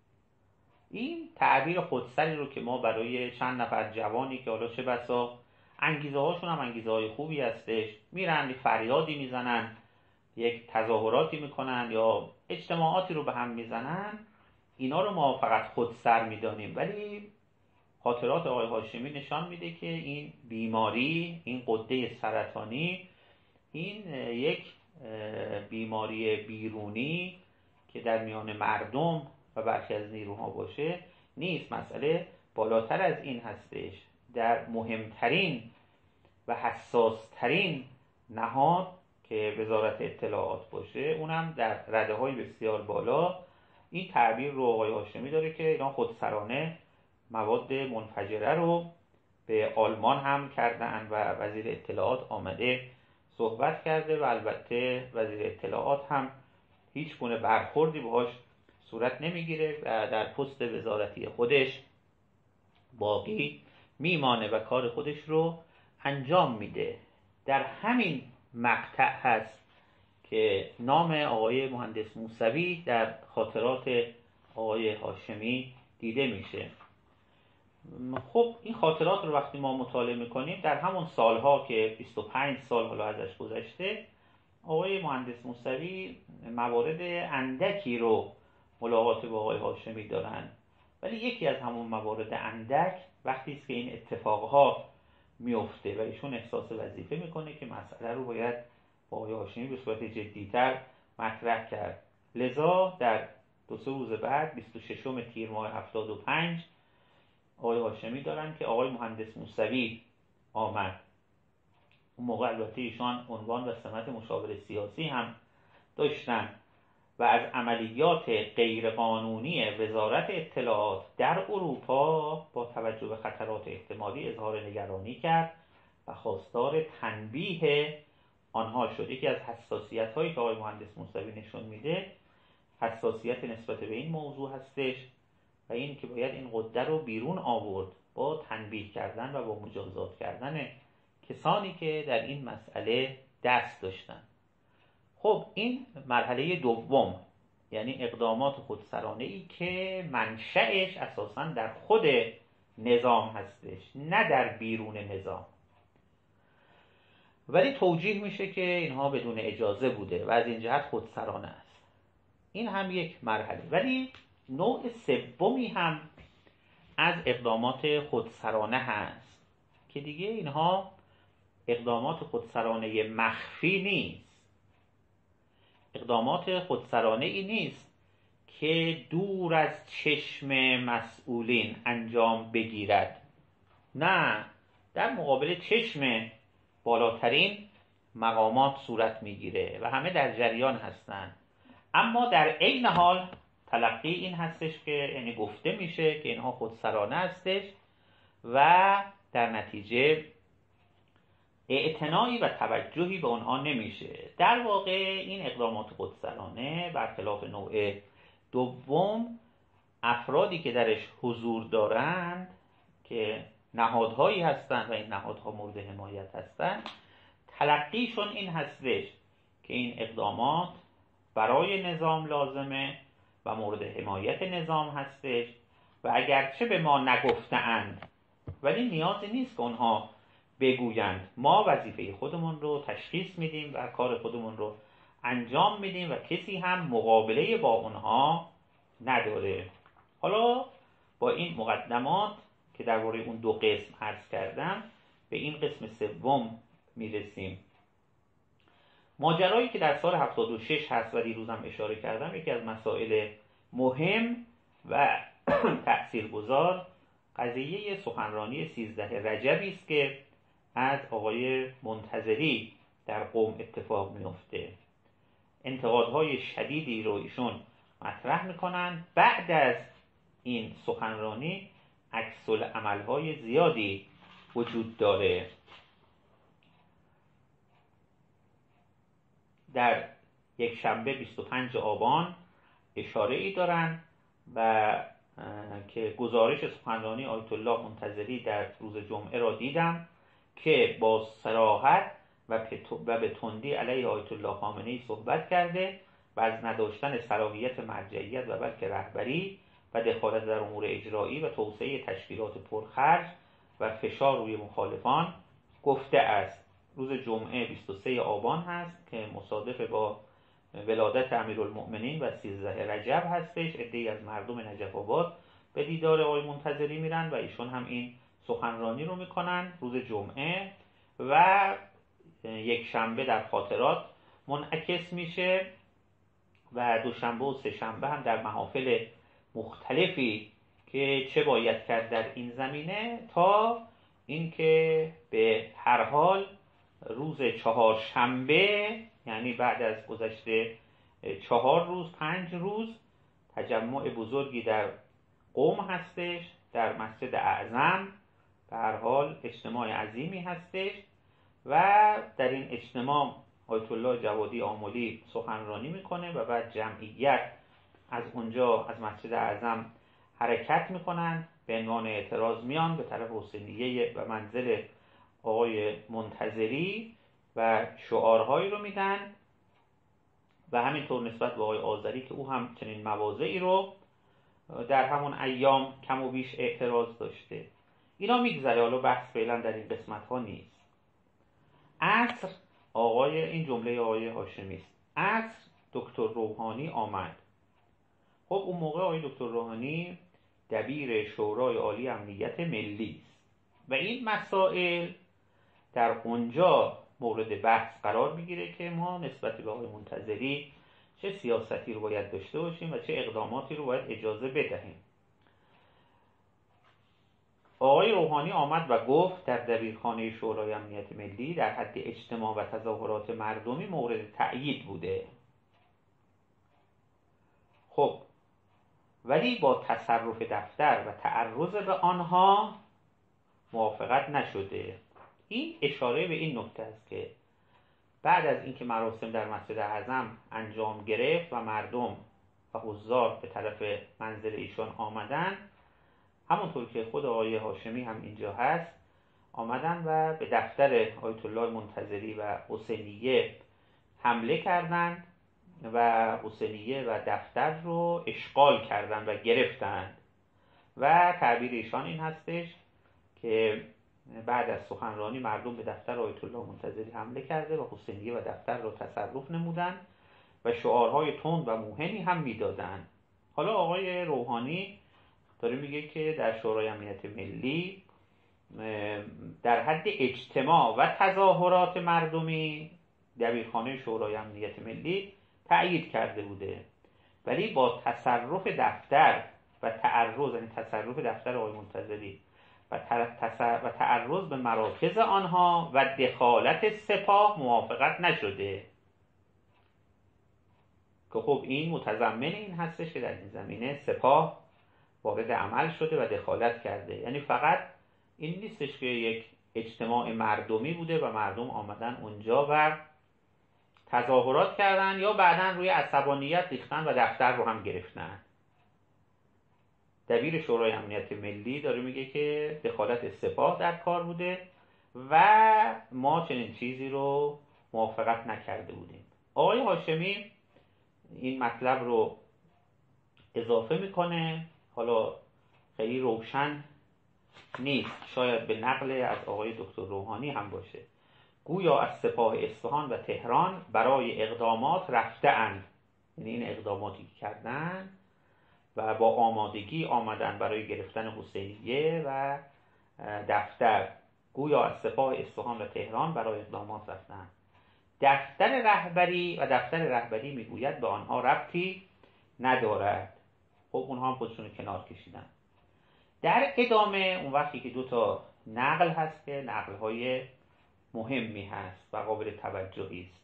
این تعبیر خودسری رو که ما برای چند نفر جوانی که حالا چه بسا انگیزه هاشون هم انگیزه های خوبی هستش، میرن فریادی میزنن، یک تظاهراتی میکنن یا اجتماعاتی رو به هم میزنن، اینا رو ما فقط خودسر میدانیم. ولی خاطرات آقای هاشمی نشان میده که این بیماری، این غده سرطانی، این یک بیماری بیرونی که در میان مردم و برخی از نیروها باشه نیست. مسئله بالاتر از این هستش. در مهمترین و حساسترین نهاد که وزارت اطلاعات باشه، اونم در رده‌های بسیار بالا، این تعبیر رو آقای هاشمی داره که اینا خودسرانه مواد منفجره رو به آلمان هم کردن و وزیر اطلاعات آمده صحبت کرده و البته وزیر اطلاعات هم هیچ گونه برخوردی باهاش صورت نمیگیره و در پست وزارتی خودش باقی میمانه و کار خودش رو انجام میده. در همین مقطع هست که نام آقای مهندس موسوی در خاطرات آقای هاشمی دیده میشه. خب این خاطرات رو وقتی ما مطالعه میکنیم در همون سالها که 25 سال حالا ازش گذشته، آقای مهندس موسوی موارد اندکی رو ملاقات با آقای هاشمی دارن، ولی یکی از همون موارد اندک وقتی است که این اتفاقها میفته و ایشون احساس وظیفه میکنه که مسئله رو باید با آقای هاشمی به صورت جدی‌تر مطرح کرد. لذا در 2-3 روز بعد 26 تیر ماه 75 آقای هاشمی دارن که آقای مهندس موسوی آمد. اون موقع البته ایشان عنوان و سمت مشاور سیاسی هم داشتن و از عملیات غیرقانونی وزارت اطلاعات در اروپا با توجه به خطرات احتمالی اظهار نگرانی کرد و خواستار تنبیه آنها شد. یکی از حساسیت‌هایی که آقای مهندس موسوی نشون میده حساسیت نسبت به این موضوع هستش و این که باید این غده رو بیرون آورد با تنبیه کردن و با مجازات کردن کسانی که در این مسئله دست داشتن. خب این مرحله دوم، یعنی اقدامات خودسرانه‌ای که منشأش اساساً در خود نظام هستش نه در بیرون نظام، ولی توجیه میشه که اینها بدون اجازه بوده و از این جهت خودسرانه است. این هم یک مرحله. ولی نوع سومی هم از اقدامات خودسرانه هست که دیگه اینها اقدامات خودسرانه مخفی نیست. اقدامات خودسرانه ای نیست که دور از چشم مسئولین انجام بگیرد، نه، در مقابل چشم بالاترین مقامات صورت میگیره و همه در جریان هستند. اما در عین حال تلقی این هستش که یعنی گفته میشه که اینها خودسرانه هستش و در نتیجه اعتنایی و توجهی به آنها نمیشه. در واقع این اقدامات خودسرانه برخلاف نوع دوم، افرادی که درش حضور دارند که نهادهایی هستند و این نهادها مورد حمایت هستند، تلقیشون این هستش که این اقدامات برای نظام لازمه و مورد حمایت نظام هستش و اگرچه به ما نگفتند ولی نیازی نیست که اونها بگویند. ما وظیفه خودمون رو تشخیص میدیم و کار خودمون رو انجام میدیم و کسی هم مقابله با اونها نداره. حالا با این مقدمات که درباره اون دو قسم عرض کردم به این قسم سوم میرسیم. ماجرایی که در سال 76 هست و دیروزم اشاره کردم، یکی از مسائل مهم و تأثیرگذار قضیه سخنرانی 13 رجبی است که از آقای منتظری در قم اتفاق میفته. انتقادهای شدیدی رو ایشون مطرح میکنن. بعد از این سخنرانی عکس‌العمل‌های زیادی وجود داره. در یک شنبه 25 آبان اشاره ای دارن و که گزارش سخنرانی آیت الله منتظری در روز جمعه را دیدم که با صراحت و به تندی علیه آیت الله خامنه‌ای صحبت کرده و از نداشتن صلاحیت مرجعیت و بلکه رهبری و دخالت در امور اجرایی و توسعه تشکیلات پرخرج و فشار روی مخالفان گفته است. روز جمعه 23 آبان هست که مصادف با ولادت امیرالمؤمنین و 13 رجب هستش. عده‌ای از مردم نجف آباد به دیدار آقای منتظری میرن و ایشون هم این سخنرانی رو میکنن روز جمعه و یک شنبه در خاطرات منعکس میشه و دوشنبه و سه شنبه هم در محافل مختلفی که چه باید کرد در این زمینه، تا اینکه به هر حال روز چهارشنبه، یعنی بعد از گذشته 4 روز 5 روز، تجمع بزرگی در قم هستش، در مسجد اعظم. به هر حال اجتماع عظیمی هستش و در این اجتماع آیت الله جوادی آملی سخنرانی میکنه و بعد جمعیت از اونجا از مسجد اعظم حرکت میکنن، به عنوان اعتراض میان به طرف حسینیه و منزل آقای منتظری و شعارهایی رو میدن و همینطور نسبت به آقای آذری که او هم چنین مواضعی رو در همون ایام کم و بیش اعتراض داشته. اینا میگذره، حالا بحث فعلا در این قسمت ها نیست. عصر این جمله آقای هاشمی است. عصر دکتر روحانی آمد. خب اون موقع آقای دکتر روحانی دبیر شورای عالی امنیت ملی است و این مسائل در اونجا مورد بحث قرار میگیره که ما نسبت به آقای منتظری چه سیاستی رو باید داشته باشیم و چه اقداماتی رو باید اجازه بدهیم. آقای روحانی آمد و گفت در دبیرخانه شورای امنیت ملی در حد اجتماع و تظاهرات مردمی مورد تأیید بوده. خب ولی با تصرف دفتر و تعرض به آنها موافقت نشده. این اشاره به این نکته است که بعد از اینکه مراسم در مسجد اعظم انجام گرفت و مردم و حضار به طرف منزل ایشان آمدن، همونطور که خود آقای هاشمی هم اینجا هست، آمدن و به دفتر آیت الله منتظری و حسینیه حمله کردند و حسینیه و دفتر رو اشغال کردند و گرفتند و تعبیر ایشان این هستش که بعد از سخنرانی مردم به دفتر آیت الله منتظری حمله کرده و حسینیه و دفتر رو تصرف نمودند و شعارهای تند و موهنی هم میدادند. حالا آقای روحانی داره میگه که در شورای امنیت ملی در حد اجتماع و تظاهرات مردمی دبیرخانه شورای امنیت ملی تأیید کرده بوده، ولی با تصرف دفتر و تعرض، یعنی تصرف دفتر آقای منتظری و تعرض به مراکز آنها و دخالت سپاه موافقت نشده. که خب این متضمن این هستش که در این زمینه سپاه وارد عمل شده و دخالت کرده. یعنی فقط این نیستش که یک اجتماع مردمی بوده و مردم آمدن اونجا و تظاهرات کردن یا بعدن روی عصبانیت ریختن و دفتر رو هم گرفتن. دبیر شورای امنیت ملی داره میگه که دخالت سپاه در کار بوده و ما چنین چیزی رو موافقت نکرده بودیم. آقای هاشمی این مطلب رو اضافه میکنه، حالا خیلی روشن نیست، شاید به نقل از آقای دکتر روحانی هم باشه. گویا از سپاه اصفهان و تهران برای اقدامات رفته اند، یعنی این اقداماتی که کردن و با آمادگی آمدن برای گرفتن حسینیه و دفتر. گویا از سپاه اصفهان و تهران برای اقدامات رفتن. دفتر رهبری و دفتر رهبری میگوید به آنها ربطی ندارد. خب اونها هم خودشون کنار کشیدن. در ادامه اون وقتی که 2 نقل هست که نقل‌های مهمی هست و قابل توجهی است.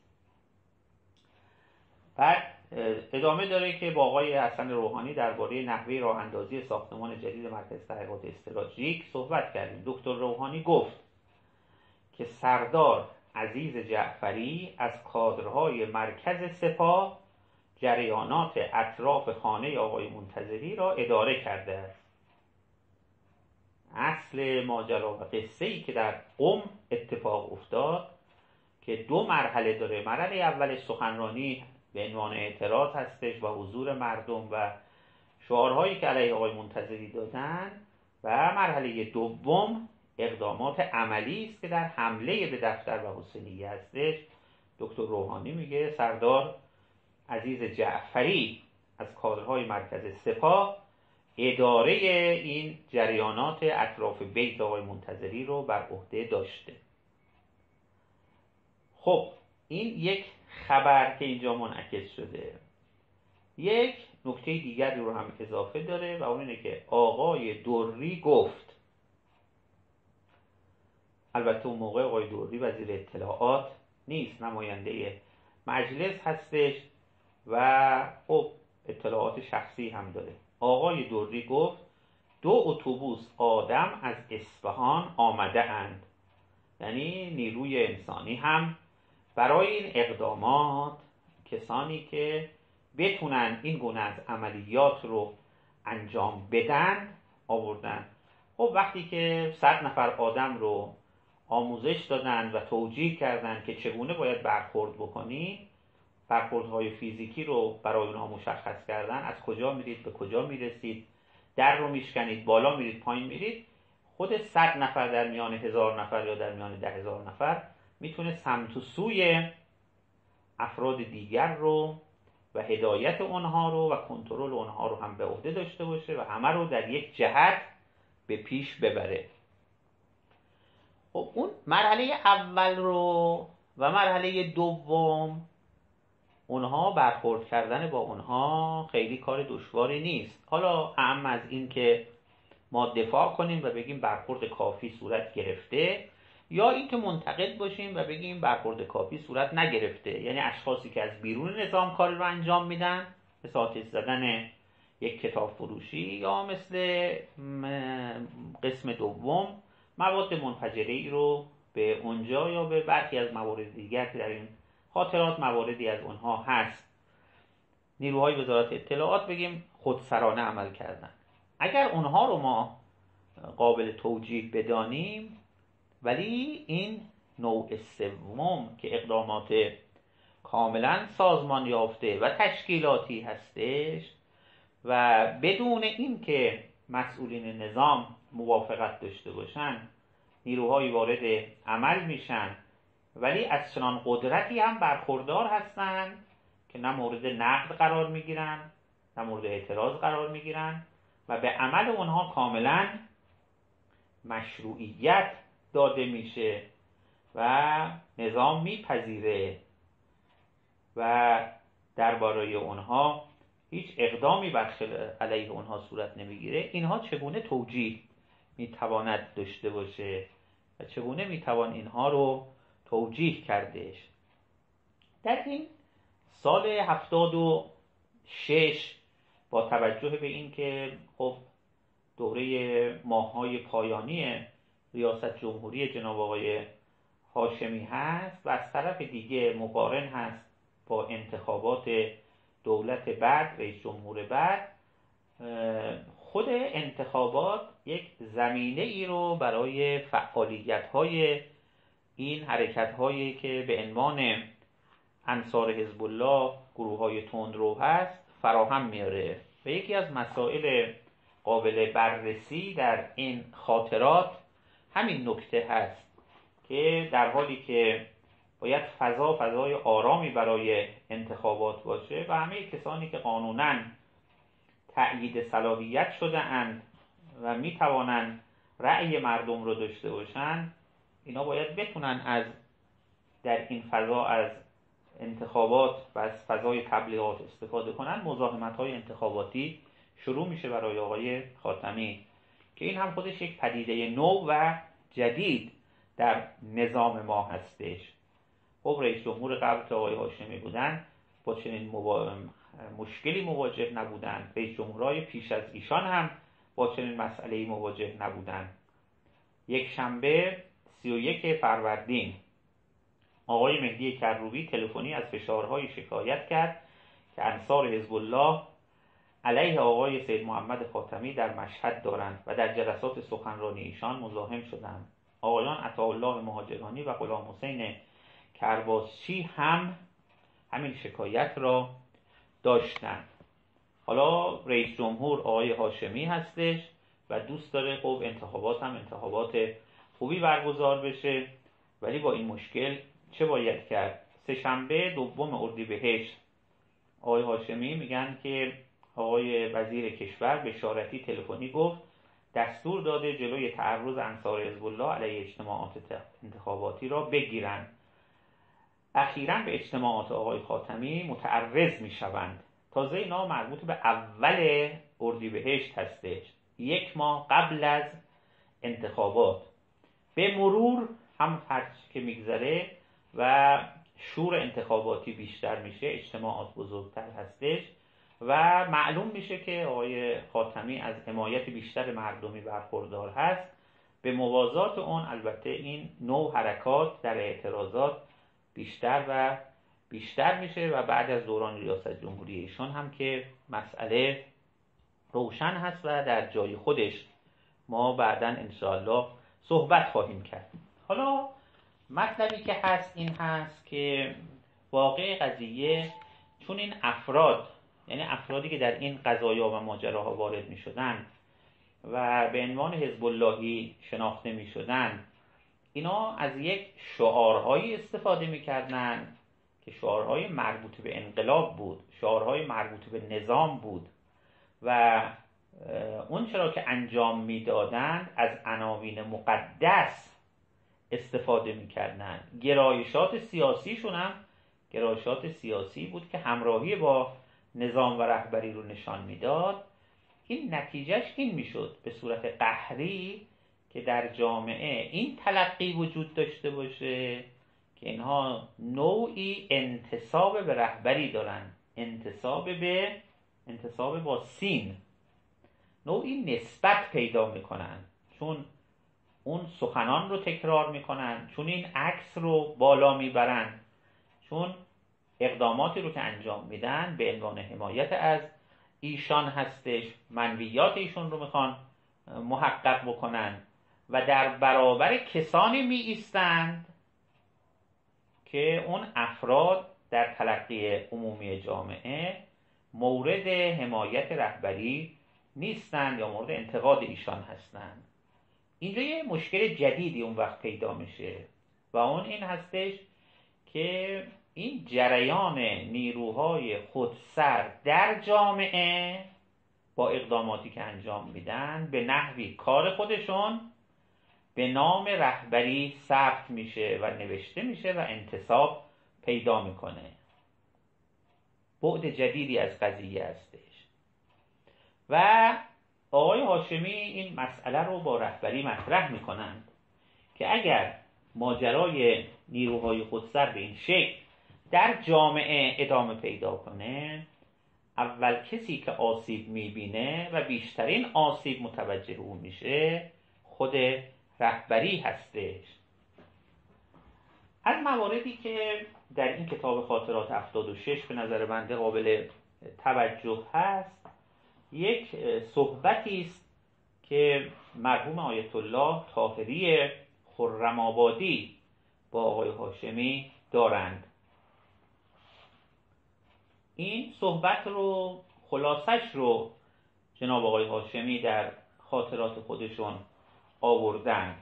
بعد ادامه داره که با آقای حسن روحانی درباره نحوه راه اندازی ساختمان جدید مرکز تحقیقات استراتژیک صحبت کردیم. دکتر روحانی گفت که سردار عزیز جعفری از کادرهای مرکز سپاه جریانات اطراف خانه آقای منتظری را اداره کرده است. اصل ماجرا و قصه‌ای که در قم اتفاق افتاد که 2 مرحله داره. مرحله اولش سخنرانی به عنوان اعتراض هستش و حضور مردم و شعارهایی که علیه آقای منتظری دادن، و مرحله دوم اقدامات عملی است که در حمله به دفتر و حسینیه هستش. دکتر روحانی میگه سردار عزیز جعفری از کادرهای مرکز سپاه اداره این جریانات اطراف بیت آقای منتظری رو بر عهده داشته. خب این یک خبر که اینجا منعکس شده. یک نکته دیگری رو هم اضافه داره و اون اینه که آقای دوری گفت، البته اون موقع آقای دوری وزیر اطلاعات نیست، نماینده مجلس هستش و خب اطلاعات شخصی هم داره. آقای دوری گفت 2 اتوبوس آدم از اصفهان آمده اند، یعنی نیروی انسانی هم برای این اقدامات، کسانی که بتونن این گونه از عملیات رو انجام بدن آوردن. خب وقتی که 100 نفر آدم رو آموزش دادن و توجیه کردن که چگونه باید برخورد بکنی، برخوردهای فیزیکی رو برای اونها مشخص کردن، از کجا میرید به کجا میرسید، در رو میشکنید، بالا میرید پایین میرید، خود 100 نفر در میان 1000 نفر یا در میان 10,000 نفر میتونه سمت و سوی افراد دیگر رو و هدایت اونها رو و کنترل اونها رو هم به عهده داشته باشه و همه رو در یک جهت به پیش ببره. خب اون مرحله اول رو و مرحله دوم اونها برخورد کردن با اونها خیلی کار دشواری نیست. حالا اهم از این که ما دفاع کنیم و بگیم برخورد کافی صورت گرفته، یا اینکه منتقد باشیم و بگیم برخورد کافی صورت نگرفته، یعنی اشخاصی که از بیرون نظام کاری رو انجام میدن، مثل آتش زدن یک کتاب فروشی، یا مثل قسم دوم مواد منفجره‌ای رو به اونجا یا به برخی از موارد دیگر که در این خاطرات مواردی از اونها هست، نیروهای وزارت اطلاعات بگیم خودسرانه عمل کردن. اگر اونها رو ما قابل توجیه بدانیم، ولی این نوع سوم که اقدامات کاملا سازمان یافته و تشکیلاتی هستش و بدون این که مسئولین نظام موافقت داشته باشن نیروهایی وارد عمل میشن، ولی از چنان قدرتی هم برخوردار هستن که نه مورد نقد قرار میگیرن نه مورد اعتراض قرار میگیرن و به عمل اونها کاملا مشروعیت داده میشه و نظام میپذیره و درباره اونها هیچ اقدامی علیه اونها صورت نمیگیره. اینها چگونه توجیه میتواند داشته باشه و چگونه میتوان اینها رو توجیه کردش؟ در این سال 76 با توجه به این که خب دوره ماه‌های پایانی ریاست جمهوری جناب آقای هاشمی هست و از طرف دیگه مقارن هست با انتخابات دولت بعد، رئیس جمهور بعد، خود انتخابات یک زمینه ای رو برای فعالیت‌های این حرکت‌هایی که به عنوان انصار حزب الله، گروه‌های تندرو هست فراهم میاره و یکی از مسائل قابل بررسی در این خاطرات همین نکته هست که در حالی که باید فضای آرامی برای انتخابات باشه و همه کسانی که قانوناً تأیید صلاحیت شده اند و می توانند رأی مردم رو داشته باشند، اینا باید بتونن در این فضا از انتخابات و از فضای تبلیغات استفاده کنن، مزاحمت‌های انتخاباتی شروع میشه برای آقای خاتمی که این هم خودش یک پدیده نو و جدید در نظام ما هستش. خب رئیس جمهور قبل که آقای هاشمی بودن با چنین مشکلی مواجه نبودن، رئیس جمهورهای پیش از ایشان هم با چنین مسئله‌ای مواجه نبودن. یک شنبه 31 فروردین آقای مهدی کروبی تلفنی از فشارهای شکایت کرد که انصار حزب الله علیه آقای سید محمد خاتمی در مشهد دارند و در جلسات سخنرانی ایشان مزاحم شدند. آقایان عطاالله مهاجرانی و غلام حسین کرباسچی هم همین شکایت را داشتند. حالا رئیس جمهور آقای هاشمی هستش و دوست داره خب انتخابات هم انتخابات خوبی برگزار بشه، ولی با این مشکل چه باید کرد؟ سه‌شنبه 2 اردیبهشت آقای هاشمی میگن که آقای وزیر کشور بشارتی تلفنی گفت دستور داده جلوی تعرض انصار حزب الله علیه اجتماعات انتخاباتی را بگیرند. اخیراً به اجتماعات آقای خاتمی متعرض میشوند. تازه اینا مربوط به اول اردیبهشت هستش، 1 ماه قبل از انتخابات. به مرور هم هرچی که میگذره و شور انتخاباتی بیشتر میشه، اجتماعات بزرگتر هستش و معلوم میشه که آقای خاتمی از حمایت بیشتر مردمی برخوردار هست. به موازات اون البته این نوع حرکات در اعتراضات بیشتر و بیشتر میشه و بعد از دوران ریاست جمهوری ایشان هم که مسئله روشن هست و در جای خودش ما بعداً انشاءالله صحبت خواهیم کرد. حالا مطلبی که هست این هست که واقع قضیه چون این افراد، یعنی افرادی که در این قضایا و ماجراها وارد می شدن و به عنوان حزب اللهی شناخته می شدن، اینا از یک شعارهایی استفاده می کردن که شعارهای مربوط به انقلاب بود، شعارهای مربوط به نظام بود و اون چرا که انجام می دادن از عناوین مقدس استفاده می کردن. گرایشات سیاسیشون هم گرایشات سیاسی بود که همراهی با نظام و رهبری رو نشان میداد. این نتیجهش این میشد به صورت قهری که در جامعه این تلقی وجود داشته باشه که اینها نوعی انتساب به رهبری دارن، انتساب با سین، نوعی نسبت پیدا میکنن، چون اون سخنان رو تکرار میکنن، چون این عکس رو بالا میبرن، چون اقداماتی رو که انجام میدن به عنوان حمایت از ایشان هستش، منویات ایشون رو میخوان محقق بکنن و در برابر کسانی می ایستند که اون افراد در تلقی عمومی جامعه مورد حمایت رهبری نیستند یا مورد انتقاد ایشان هستند. اینجا یه مشکل جدیدی اون وقت پیدا میشه و اون این هستش که این جریان نیروهای خودسر در جامعه با اقداماتی که انجام میدن به نحوی کار خودشون به نام رهبری ثبت میشه و نوشته میشه و انتساب پیدا میکنه. بعد جدیدی از قضیه هستش و آقای هاشمی این مسئله رو با رهبری مطرح میکنند که اگر ماجرای نیروهای خودسر به این شکل در جامعه ادامه پیدا کنه، اول کسی که آسیب میبینه و بیشترین آسیب متوجه او میشه خود رهبری هستش. از مواردی که در این کتاب خاطرات 76 به نظر بنده قابل توجه هست، یک صحبتی است که مرحوم آیت الله طاهری خرم‌آبادی با آقای هاشمی دارند. این صحبت رو خلاصش رو جناب آقای هاشمی در خاطرات خودشون آوردند.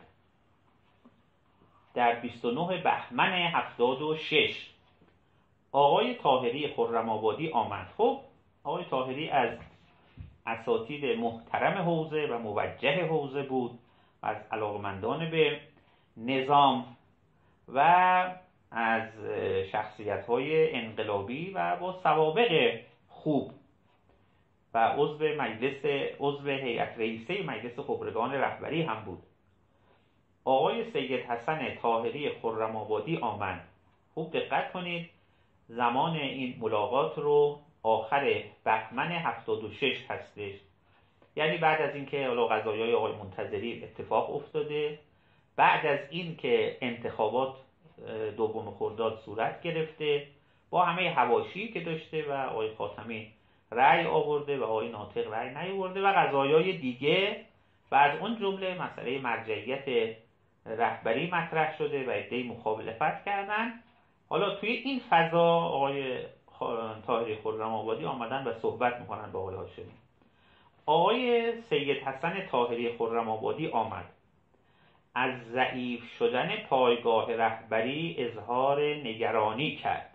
در 29 بهمن 76 آقای طاهری خرم‌آبادی آمد. خب آقای طاهری از اساتید محترم حوزه و موجه حوزه بود، از علاقمندان به نظام و از شخصیت‌های انقلابی و با سوابق خوب و عضو هیئت رئیسه مجلس خبرگان رهبری هم بود. آقای سید حسن طاهری خرم‌آبادی آمد. خوب دقت کنید، زمان این ملاقات رو آخر بهمن 76 هستش، یعنی بعد از اینکه قضایای آقای منتظری اتفاق افتاده، بعد از این که انتخابات دوم خرداد صورت گرفته، با همه حواشی که داشته و آقای خاتمی رأی آورده و آقای ناطق رأی نیاورده و قضایای دیگه و از اون جمله مسئله مرجعیت رهبری مطرح شده و عده‌ای مخالفت کردن. حالا توی این فضا آقای طاهری خرم‌آبادی آمدن و صحبت میکنن با آقای هاشمی. آقای سید حسن طاهری خرم‌آبادی آمد، از ضعیف شدن پایگاه رهبری اظهار نگرانی کرد.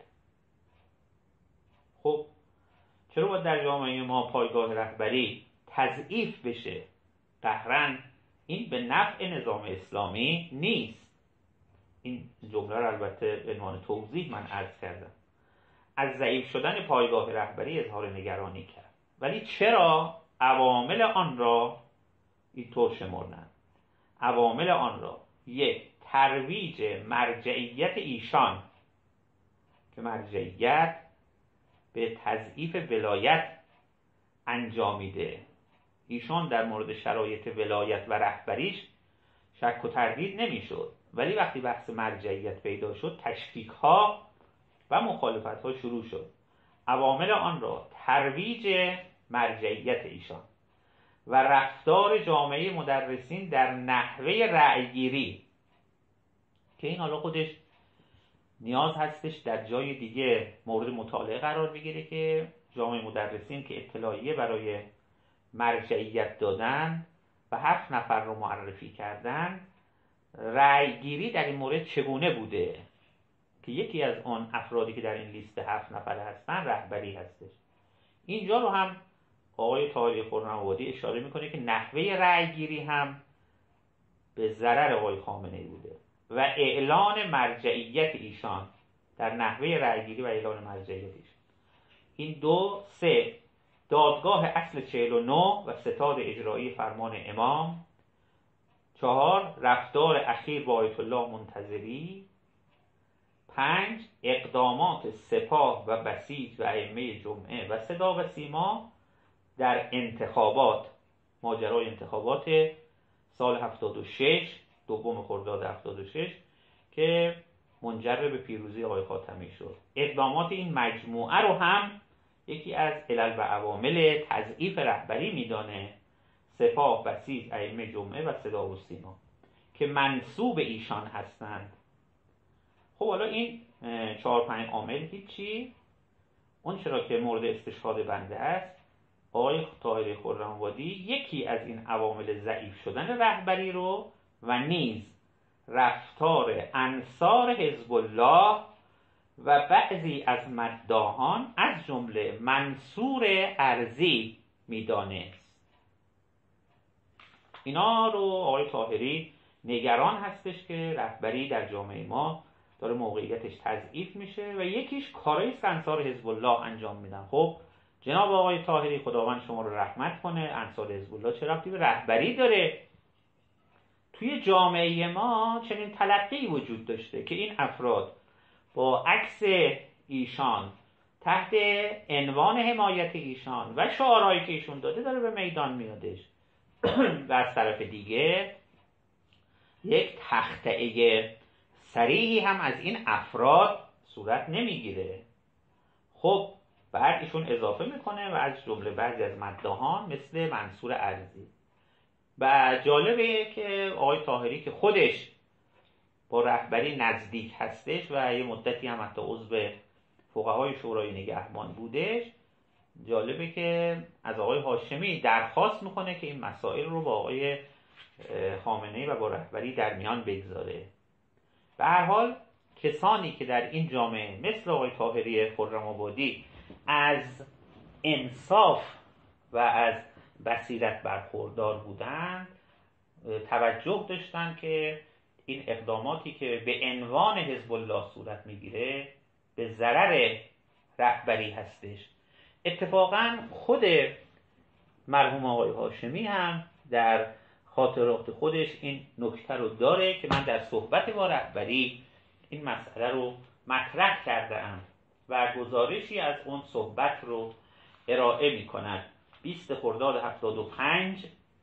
خب چرا باید در جامعه ما پایگاه رهبری تضعیف بشه؟ قهرن این به نفع نظام اسلامی نیست. این جمله رو البته به عنوان توضیح من عرض کردم. از ضعیف شدن پایگاه رهبری اظهار نگرانی کرد، ولی چرا؟ عوامل آن را اینطور شمردند. عوامل آن را: یک، ترویج مرجعیت ایشان که مرجعیت به تضعیف ولایت انجامیده. ایشان در مورد شرایط ولایت و رهبریش شک و تردید نمیشد، ولی وقتی بحث مرجعیت پیدا شد تشکیک ها و مخالفت ها شروع شد. عوامل آن را: ترویج مرجعیت ایشان و رفتار جامعه مدرسین در نحوه رأیگیری، که این حالا خودش نیاز هستش در جای دیگه مورد مطالعه قرار بگیره که جامعه مدرسین که اطلاعیه برای مرجعیت دادن و 7 نفر رو معرفی کردن، رأیگیری در این مورد چگونه بوده، که یکی از آن افرادی که در این لیست 7 نفره هستن رهبری هستش. اینجا رو هم آقای طاهری خرم‌آبادی اشاره میکنه که نحوه رأیگیری هم به ضرر آقای خامنه‌ای بوده و اعلان مرجعیت ایشان در نحوه رأیگیری و اعلان مرجعیت ایشان. این 2. 3. دادگاه اصل 49 و ستاد اجرایی فرمان امام. 4. رفتار اخیر با آیت الله منتظری. 5. اقدامات سپاه و بسیج و ائمه جمعه و صدا و سیما در انتخابات، ماجرای انتخابات سال 76 دوم خرداد 76 که منجر به پیروزی آقای خاتمی شد. اقدامات این مجموعه رو هم یکی از علل و عوامل تضعیف رهبری میدانه، سپاه، بسیج، ائمه جمعه و صدا و سیما که منسوب ایشان هستند. خب حالا این 4-5 عامل هیچی، اون چرا که مورد استشهاد بنده است، آقای طاهری خرم‌آبادی یکی از این عوامل ضعیف شدن رهبری رو و نیز رفتار انصار حزب الله و بعضی از مداحان از جمله منصور ارضی میدانست. اینا رو آقای طاهری نگران هستش که رهبری در جامعه ما داره موقعیتش تضعیف میشه و یکیش کارایی است انصار حزب الله انجام میدن. خب جناب آقای طاهری خداوند شما رو رحمت کنه، انصار حزب الله چه ربطی به رهبری داره؟ توی جامعه ما چنین تلقی وجود داشته که این افراد با عکس ایشان تحت عنوان حمایت ایشان و شعارهایی که ایشون داده داره به میدان میادش و از طرف دیگه یک تخطئه صریحی هم از این افراد صورت نمیگیره. خب بعد ایشون اضافه میکنه و از جمله بعضی از مداحان مثل منصور ارضی. و جالبه که آقای طاهری که خودش با رهبری نزدیک هستش و یه مدتی هم حتی عضو فقهای شورای نگهبان بودش، جالبه که از آقای هاشمی درخواست میکنه که این مسائل رو با آقای خامنه‌ای و با رهبری در میان بگذاره. به هر حال کسانی که در این جامعه مثل آقای طاهری خرم‌آبادی از انصاف و از بصیرت برخوردار بودند، توجه داشتن که این اقداماتی که به عنوان حزب الله صورت میگیره به ضرر رهبری هستش. اتفاقا خود مرحوم آقای هاشمی هم در خاطرات خودش این نکته رو داره که من در صحبت با رهبری این مسئله رو مطرح کردم و گزارشی از اون صحبت رو ارائه می کند. 20 خرداد 75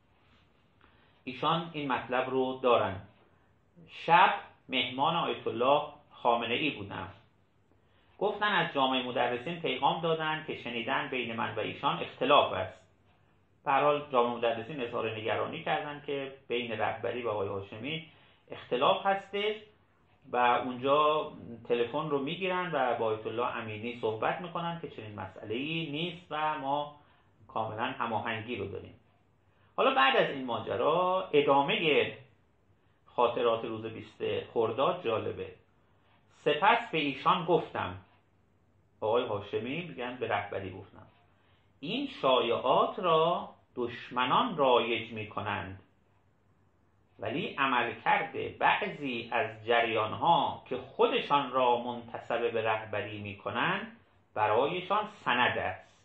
ایشان این مطلب رو دارن. شب مهمان آیت الله خامنه ای بودم. گفتن از جامعه مدرسین پیغام دادن که شنیدن بین من و ایشان اختلاف است. به هر حال جامعه مدرسین اظهار نگرانی کردن که بین رهبری و آقای هاشمی اختلاف هستش و اونجا تلفن رو میگیرن و با آیت الله امینی صحبت میکنن که چنین مسئله‌ای نیست و ما کاملا هماهنگی رو داریم. حالا بعد از این ماجرا ادامه خاطرات روز 20 خرداد جالبه. سپس به ایشان گفتم، آقای هاشمی میگن به رهبری گفتم، این شایعات را دشمنان رایج میکنند ولی عملکرد بعضی از جریانها که خودشان را منتسب به رهبری میکنند برایشان سند است.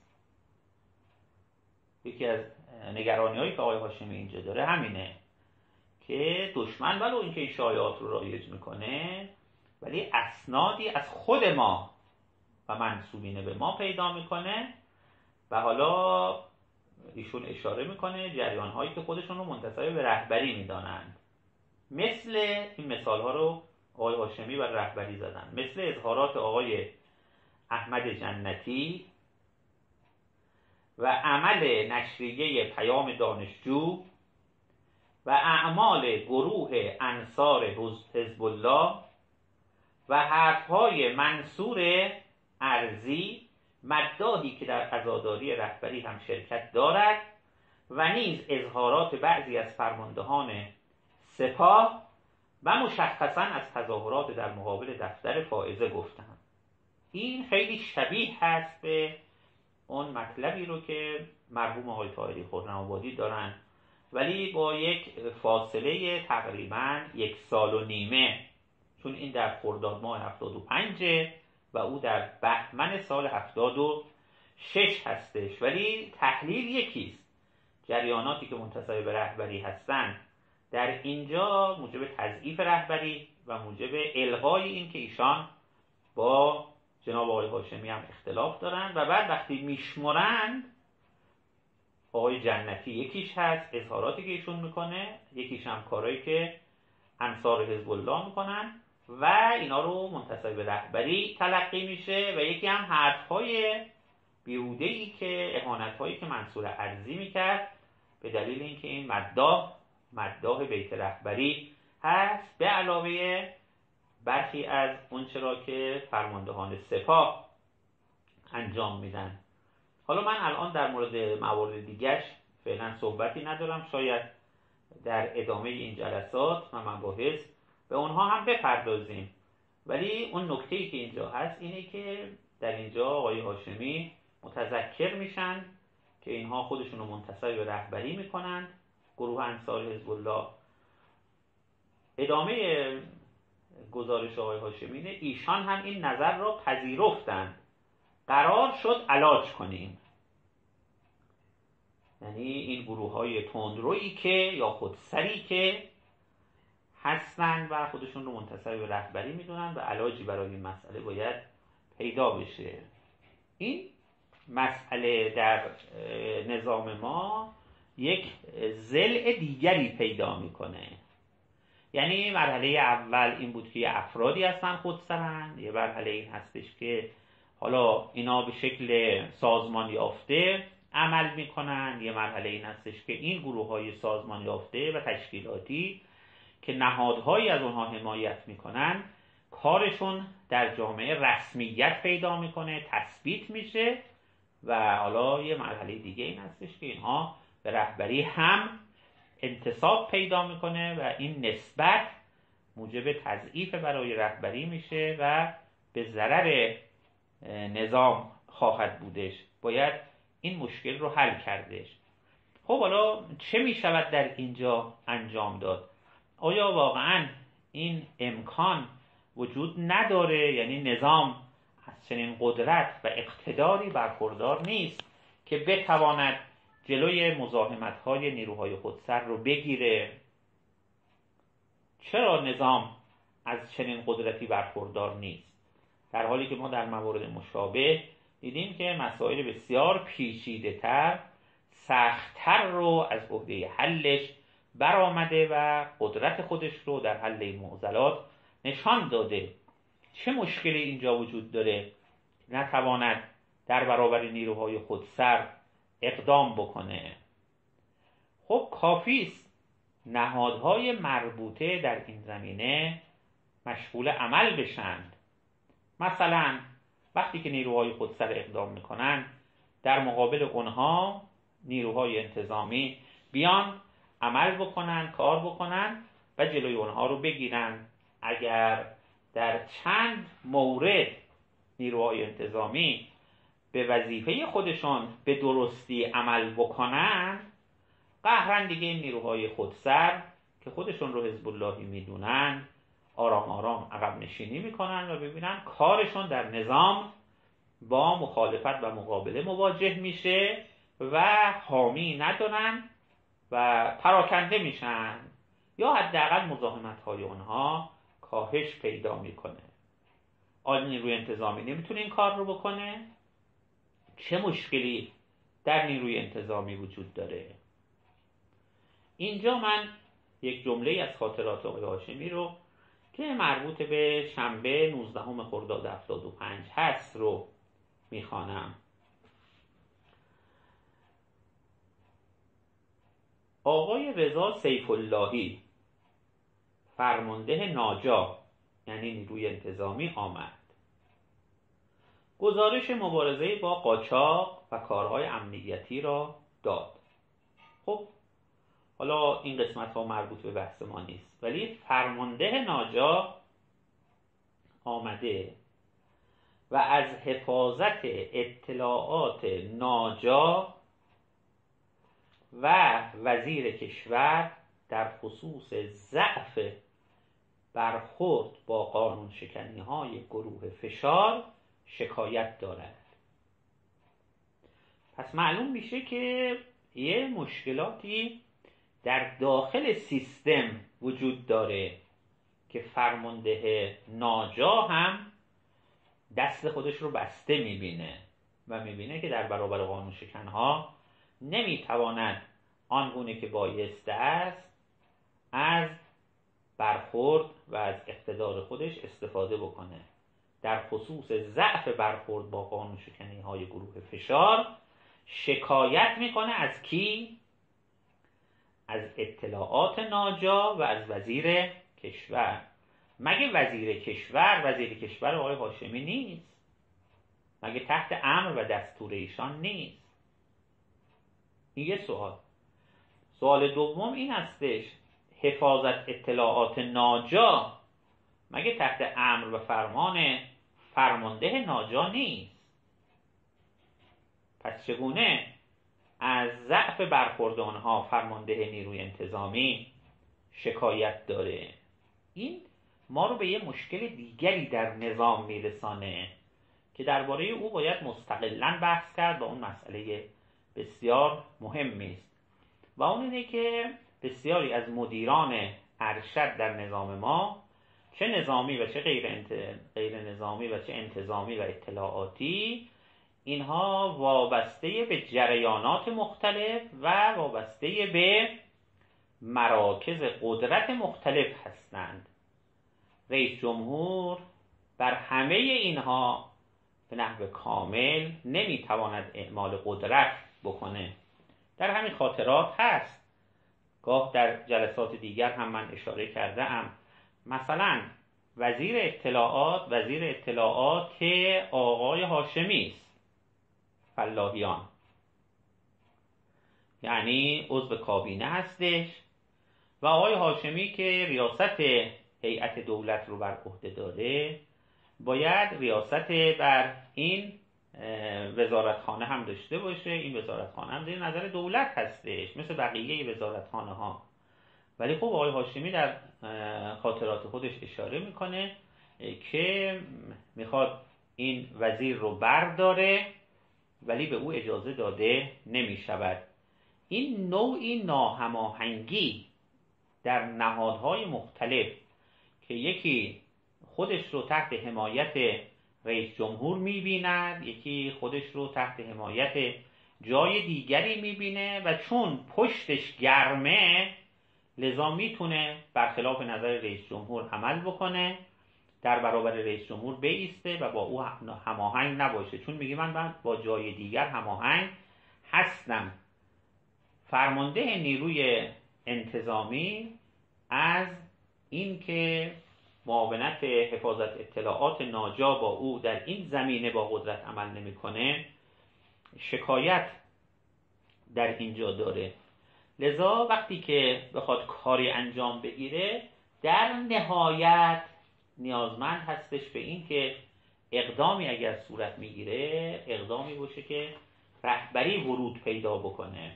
یکی از نگرانی‌هایی که آقای هاشمی اینجا داره همینه که دشمن ولو اینکه این شایعات رو رایج میکنه ولی اسنادی از خود ما و منسوبین به ما پیدا میکنه و حالا ایشون اشاره میکنه جریان‌هایی که خودشون رو منتسب به رهبری میدانند. مثل این مثال‌ها رو آقای هاشمی و رهبری زدن، مثل اظهارات آقای احمد جنتی و عمل نشریه پیام دانشجو و اعمال گروه انصار حزب الله و حرف‌های منصور ارزی مداحی که در عزاداری رهبری هم شرکت دارد و نیز اظهارات بعضی از فرماندهان سپاه و مشخصاً از تظاهرات در مقابل دفتر فائزه گفتند. این خیلی شبیه هست به اون مطلبی رو که مرحوم آقای طاهری خرم‌آبادی دارن ولی با یک فاصله تقریباً 1.5 سال، چون این در خرداد ماه 75 و او در بهمن سال 76 هستش، ولی تحلیل یکیست. جریاناتی که منتسب به رهبری هستند در اینجا موجب تضعیف رهبری و موجب الغای این که ایشان با جناب آقای هاشمی هم اختلاف دارن و بعد وقتی میشمرند آقای جنتی یکیش هست اظهاراتی که ایشون میکنه، یکیش هم کارهایی که انصار حزب الله میکنن و اینا رو منتسب به رهبری تلقی میشه و یکی هم حرفهای بیهوده‌ای که اهانت‌هایی که منصور ارزی میکرد به دلیل اینکه این مداح بیت رهبری هست به علاوه برخی از اون چرا که فرماندهان سپاه انجام میدن. حالا من الان در مورد موارد دیگرش فعلا صحبتی ندارم، شاید در ادامه این جلسات و مباحث به اونها هم بپردازیم، ولی اون نکته‌ای که اینجا هست اینه که در اینجا آقای هاشمی متذکر میشن که اینها خودشون رو منتسب به رهبری میکنن، گروه انصار حزب الله. ادامه گزارش آقای هاشمی اینه ایشان هم این نظر را پذیرفتند، قرار شد علاج کنیم. یعنی این گروه های تندرویی که یا خودسری که هستند و خودشون رو منتسب به رهبری میدونن و علاجی برای این مسئله باید پیدا بشه. این مسئله در نظام ما یک ضلع دیگری پیدا میکنه. یعنی مرحله اول این بود که افرادی هستن خودسرن، یه مرحله این هستش که حالا اینا به شکل سازمان یافته عمل میکنن، یه مرحله این هستش که این گروه های سازمان یافته و تشکیلاتی که نهادهایی از اونها حمایت میکنن کارشون در جامعه رسمیت پیدا میکنه، تثبیت میشه و حالا یه مرحله دیگه این هستش که اینها به رهبری هم انتساب پیدا میکنه و این نسبت موجب تضعیف برای رهبری میشه و به ضرر نظام خواهد بودش. باید این مشکل رو حل کردش. خب حالا چه میشود در اینجا انجام داد؟ آیا واقعا این امکان وجود نداره، یعنی نظام از چنین قدرت و اقتداری برخوردار نیست که بتواند جلوی مزاحمت‌های نیروهای خودسر رو بگیره. چرا نظام از چنین قدرتی برخوردار نیست؟ در حالی که ما در موارد مشابه دیدیم که مسائل بسیار پیچیده‌تر، سخت‌تر رو از عهده حلش برآمده و قدرت خودش رو در حل این معضلات نشان داده. چه مشکلی اینجا وجود داره نتواند در برابر نیروهای خودسر اقدام بکنه؟ خب کافیست نهادهای مربوطه در این زمینه مشغول عمل بشند. مثلا وقتی که نیروهای خودسر اقدام میکنن، در مقابل اونها نیروهای انتظامی بیان عمل بکنن، کار بکنن و جلوی اونها رو بگیرن. اگر در چند مورد نیروهای انتظامی به وظیفه خودشان به درستی عمل بکنن، قهرن دیگه این نیروهای خودسر که خودشون رو حزب اللهی میدونن آرام آرام عقب نشینی میکنن و ببینن کارشون در نظام با مخالفت و مقابله مواجه میشه و حامی ندارن و پراکنده میشن، یا حداقل مزاحمت‌های اونها کاهش پیدا میکنه. آیا نیروی انتظامی نمیتونه این کار رو بکنه؟ چه مشکلی در نیروی انتظامی وجود داره؟ اینجا من یک جمله از خاطرات آقای هاشمی رو که مربوط به شنبه 19 خرداد 75 هست رو میخوانم. آقای رضا سیف اللهی فرمانده ناجا یعنی نیروی انتظامی آمد. گزارش مبارزه با قاچاق و کارهای امنیتی را داد. خب حالا این قسمت ها مربوط به بحث ما نیست، ولی فرمانده ناجا آمده و از حفاظت اطلاعات ناجا و وزیر کشور در خصوص ضعف برخورد با قانون شکنی های گروه فشار شکایت دارد. پس معلوم میشه که یه مشکلاتی در داخل سیستم وجود داره که فرمانده ناجا هم دست خودش رو بسته میبینه و میبینه که در برابر قانون شکنها نمیتواند آنگونه که بایسته است از برخورد و از اقتدار خودش استفاده بکنه. در خصوص ضعف برخورد با قانون شکنی های گروه فشار شکایت میکنه. از کی؟ از اطلاعات ناجا و از وزیر کشور. مگه وزیر کشور آقای هاشمی نیست؟ مگه تحت امر و دستور ایشان نیست؟ این یه سوال. سوال دوم این هستش، حفاظت اطلاعات ناجا مگه تحت امر و فرمان فرمانده ناجا نیست؟ پس چگونه از ضعف برخورد آنها فرمانده نیروی انتظامی شکایت داره؟ این ما رو به یه مشکل دیگری در نظام میرسانه که درباره او باید مستقلاً بحث کرد و اون مسئله بسیار مهمی است و اون اینه که بسیاری از مدیران ارشد در نظام ما، چه نظامی و چه غیر نظامی و چه انتظامی و اطلاعاتی، اینها وابسته به جریانات مختلف و وابسته به مراکز قدرت مختلف هستند. رئیس جمهور بر همه اینها به نحو کامل نمیتواند اعمال قدرت بکنه. در همین خاطرات هست، گاه در جلسات دیگر هم من اشاره کرده ام. مثلا وزیر اطلاعات که آقای هاشمی است، فلاحیان، یعنی عضو کابینه هستش و آقای هاشمی که ریاست هیئت دولت رو بر عهده داره باید ریاست بر این وزارتخانه هم داشته باشه. این وزارتخانه هم زیر نظر دولت هستش مثل بقیه وزارتخانه ها ولی خب آقای هاشمی در خاطرات خودش اشاره میکنه که میخواد این وزیر رو برداره ولی به او اجازه داده نمیشود. این نوعی ناهماهنگی در نهادهای مختلف که یکی خودش رو تحت حمایت رئیس جمهور میبیند، یکی خودش رو تحت حمایت جای دیگری میبینه و چون پشتش گرمه لذا میتونه برخلاف نظر رئیس جمهور عمل بکنه، در برابر رئیس جمهور بایسته و با او هماهنگ نباشه، چون میگه من با جای دیگر هماهنگ هستم. فرمانده نیروی انتظامی از اینکه معاونت حفاظت اطلاعات ناجا با او در این زمینه با قدرت عمل نمیکنه شکایت در اینجا داره. لذا وقتی که بخواد کاری انجام بگیره در نهایت نیازمند هستش به این که اقدامی اگر صورت میگیره اقدامی باشه که رهبری ورود پیدا بکنه.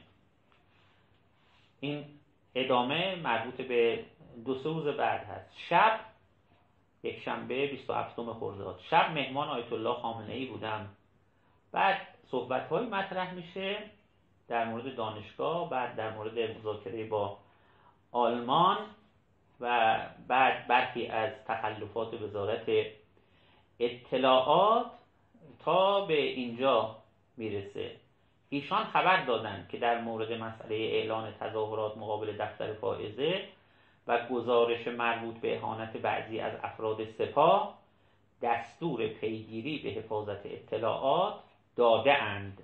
این ادامه مربوط به 2-3 روز بعد هست. شب یک شنبه 27 خرداد شب مهمان آیت الله خامنه‌ای بودم. بعد صحبت‌های مطرح میشه در مورد دانشگاه، بعد در مورد مذاکره با آلمان و بعد برخی از تخلفات وزارت اطلاعات تا به اینجا میرسه. ایشان خبر دادند که در مورد مسئله اعلان تظاهرات مقابل دفتر فائزه و گزارش مربوط به اهانت بعضی از افراد سپاه دستور پیگیری به حفاظت اطلاعات داده اند.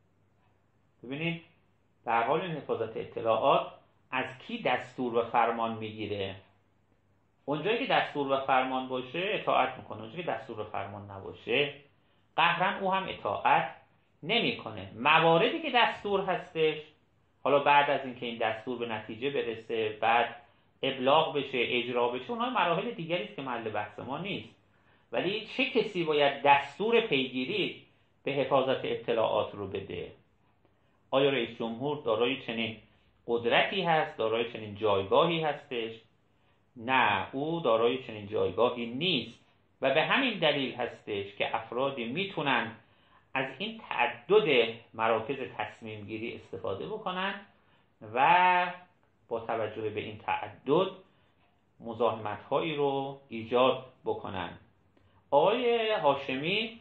ببینید در حال این حفاظت اطلاعات از کی دستور و فرمان میگیره؟ اونجایی که دستور و فرمان باشه اطاعت میکنه، اونجایی که دستور و فرمان نباشه قهرن او هم اطاعت نمیکنه. مواردی که دستور هستش، حالا بعد از اینکه این دستور به نتیجه برسه، بعد ابلاغ بشه، اجرا بشه، اونها مراحل دیگری است که محل بحث ما نیست. ولی چه کسی باید دستور پیگیری به حفاظت اطلاعات رو بده؟ آیا رئیس جمهور دارای چنین قدرتی هست، دارای چنین جایگاهی هستش؟ نه، او دارای چنین جایگاهی نیست و به همین دلیل هستش که افرادی میتونن از این تعدد مراکز تصمیم گیری استفاده بکنن و با توجه به این تعدد مزاحمت هایی رو ایجاد بکنن. آقای هاشمی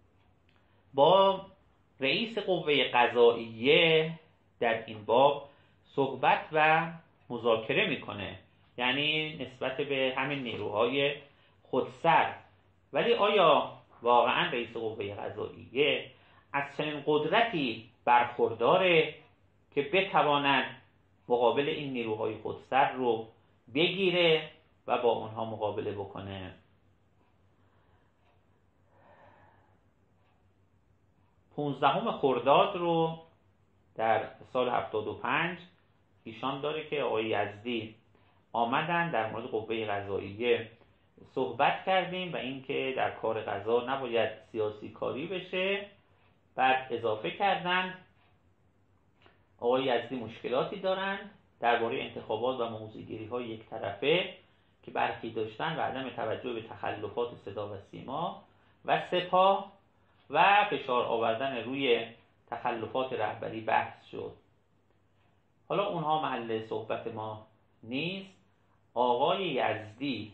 با رئیس قوه قضاییه در این باب صحبت و مذاکره میکنه، یعنی نسبت به همین نیروهای خودسر. ولی آیا واقعا رئیس قوه قضاییه از چنین قدرتی برخورداره که بتواند مقابل این نیروهای خودسر رو بگیره و با اونها مقابله بکنه؟ 15 خرداد رو در سال 75 ایشان داره که آقای یزدی آمدن در مورد قوه قضاییه صحبت کردیم و اینکه در کار قضا نباید سیاسی کاری بشه. بعد اضافه کردن آقای یزدی مشکلاتی دارن درباره انتخابات و موضع‌گیری‌های یک طرفه که برخی داشتن و عدم توجه به تخلفات صدا و سیما و سپاه و فشار آوردن روی تخلفات رهبری بحث شد. حالا اونها محل صحبت ما نیست. آقای یزدی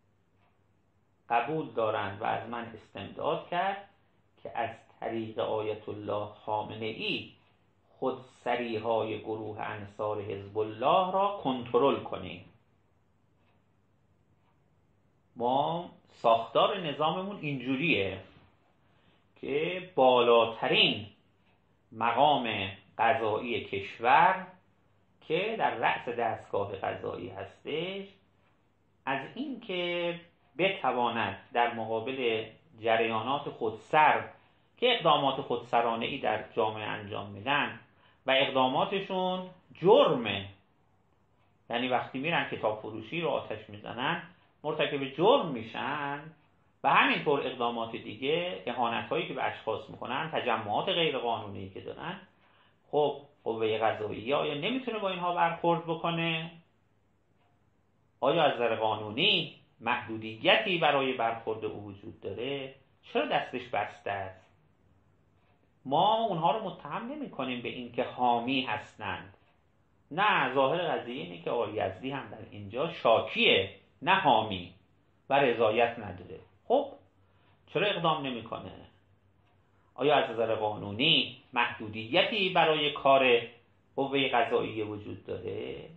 قبول دارند و از من استمداد کرد که از طریق آیت الله خامنه‌ای خودسری‌های گروه انصار حزب الله را کنترل کنیم. ما ساختار نظاممون اینجوریه که بالاترین مقام قضایی کشور که در رأس دستگاه قضایی هستش از این که بتواند در مقابل جریانات خودسر که اقدامات خودسرانه‌ای در جامعه انجام میدن و اقداماتشون جرمه، یعنی وقتی میرن کتاب فروشی رو آتش میزنن مرتکب جرم میشن و همینطور اقدامات دیگه، اهانت‌هایی که به اشخاص میکنن، تجمعات غیر قانونی که دارن، خب قوه قضاییه آیا نمیتونه با اینها برخورد بکنه؟ آیا از نظر قانونی محدودیتی برای برخورد او وجود داره؟ چرا دستش بسته است؟ ما اونها رو متهم نمی کنیم به این که حامی هستند. نه، ظاهر قضیه اینه که آقای یزدی هم در اینجا شاکیه، نه حامی، و رضایت نداره. خب چرا اقدام نمیکنه؟ آیا از نظر قانونی محدودیتی برای کار قوه قضاییه وجود داره؟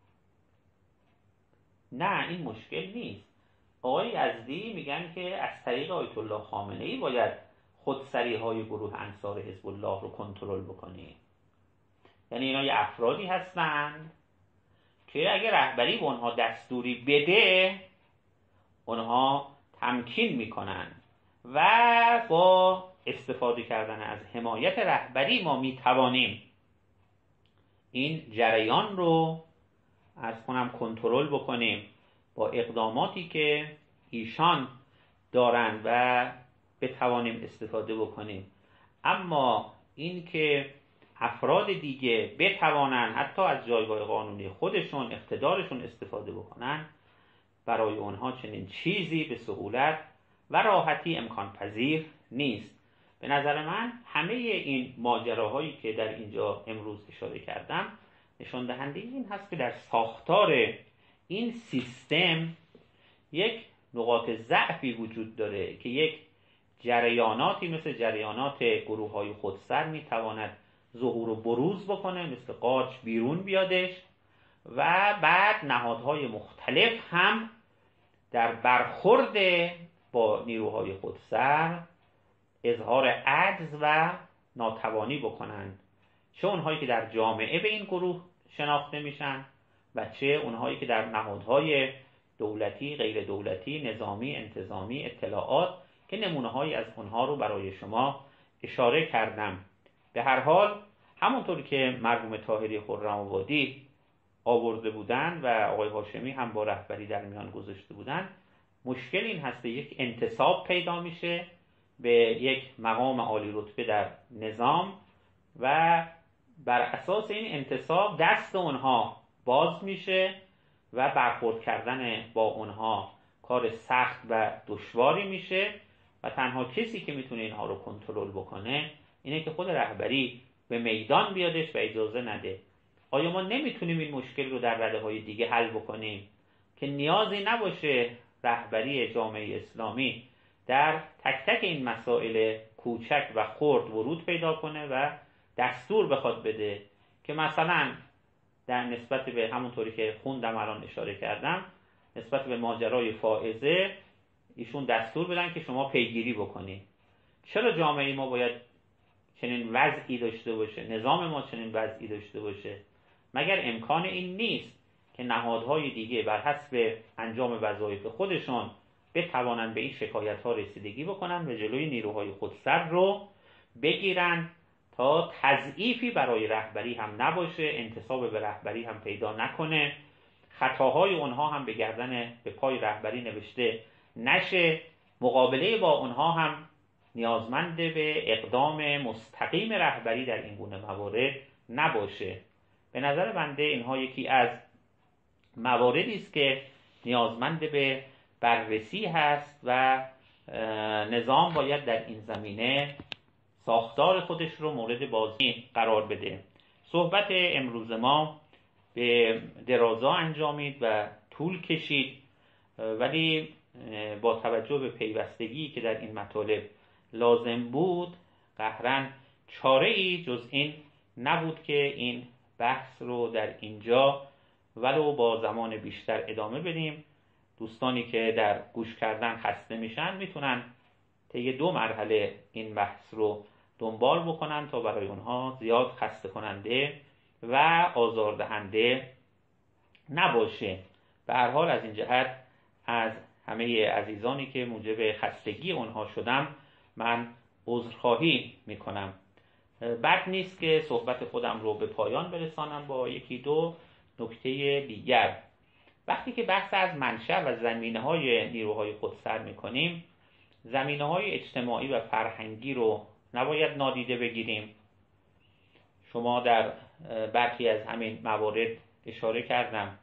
نه، این مشکل نیست. آقای یزدی میگن که از طریق آیت الله خامنه‌ای باید خودسری‌های گروه انصار حزب الله رو کنترل بکنیم. یعنی اینا یه افرادی هستند که اگه رهبری به اونها دستوری بده اونها تمکین میکنن و با استفاده کردن از حمایت رهبری ما میتوانیم این جریان رو از کنم کنترل بکنیم با اقداماتی که ایشان دارن و بتوانیم استفاده بکنیم. اما این که افراد دیگه بتوانن حتی از جایگاه قانونی خودشون اقتدارشون استفاده بکنن، برای اونها چنین چیزی به سهولت و راحتی امکان پذیر نیست. به نظر من همه این ماجراهایی که در اینجا امروز اشاره کردم نشان دهنده این هست که در ساختار این سیستم یک نقاط ضعفی وجود داره که یک جریاناتی مثل جریانات گروه‌های خودسر میتواند ظهور و بروز بکنه، مثل قارچ بیرون بیادش، و بعد نهادهای مختلف هم در برخورد با نیروهای خودسر اظهار عجز و ناتوانی بکنند، چه اونهایی که در جامعه به این گروه شناخته میشن و چه اونهایی که در نهادهای دولتی، غیر دولتی، نظامی، انتظامی، اطلاعات، که نمونه‌هایی از اونها رو برای شما اشاره کردم. به هر حال همونطور که مرحوم طاهری خرم‌آبادی آورده بودن و آقای هاشمی هم با رهبری در میان گذاشته بودن، مشکل این هست یک انتصاب پیدا میشه به یک مقام عالی رتبه در نظام و بر اساس این انتصاب دست اونها باز میشه و برخورد کردن با اونها کار سخت و دشواری میشه و تنها کسی که میتونه اینها رو کنترل بکنه اینه که خود رهبری به میدان بیادش و اجازه نده. آیا ما نمیتونیم این مشکل رو در رده‌های دیگه حل بکنیم که نیازی نباشه رهبری جامعه اسلامی در تک تک این مسائل کوچک و خرد ورود پیدا کنه و دستور بخواد بده که مثلا در نسبت به همونطوری که خوندم الان اشاره کردم، نسبت به ماجرای فائزه ایشون دستور بدن که شما پیگیری بکنید. چرا جامعه ما باید چنین وضعی داشته باشه؟ نظام ما چنین وضعی داشته باشه؟ مگر امکان این نیست که نهادهای دیگه بر حسب انجام وظایف خودشون بتوانند به این شکایت‌ها رسیدگی بکنن و جلوی نیروهای خودسر رو بگیرن تا تضعیفی برای رهبری هم نباشه، انتصاب به رهبری هم پیدا نکنه، خطاهای اونها هم به گردن به پای رهبری نوشته نشه، مقابله با اونها هم نیازمند به اقدام مستقیم رهبری در این گونه موارد نباشه. به نظر بنده اینها یکی از مواردی است که نیازمند به بررسی هست و نظام باید در این زمینه ساختار خودش رو مورد بازی قرار بده. صحبت امروز ما به درازا انجامید و طول کشید، ولی با توجه به پیوستگی که در این مطالب لازم بود قهرن چاره‌ای جز این نبود که این بحث رو در اینجا ولو با زمان بیشتر ادامه بدیم. دوستانی که در گوش کردن خسته میشن میتونن طی 2 مرحله این بحث رو دنبال بکنن تا برای اونها زیاد خسته کننده و آزاردهنده نباشه. به هر حال از این جهت از همه عزیزانی که موجب خستگی اونها شدم من عذرخواهی میکنم. بد نیست که صحبت خودم رو به پایان برسانم با 1-2 نکته دیگر. وقتی که بحث از منشأ و زمینه‌های نیروهای خودسر میکنیم، زمینه‌های اجتماعی و فرهنگی رو نباید نادیده بگیریم. شما در برخی از همین موارد اشاره کردم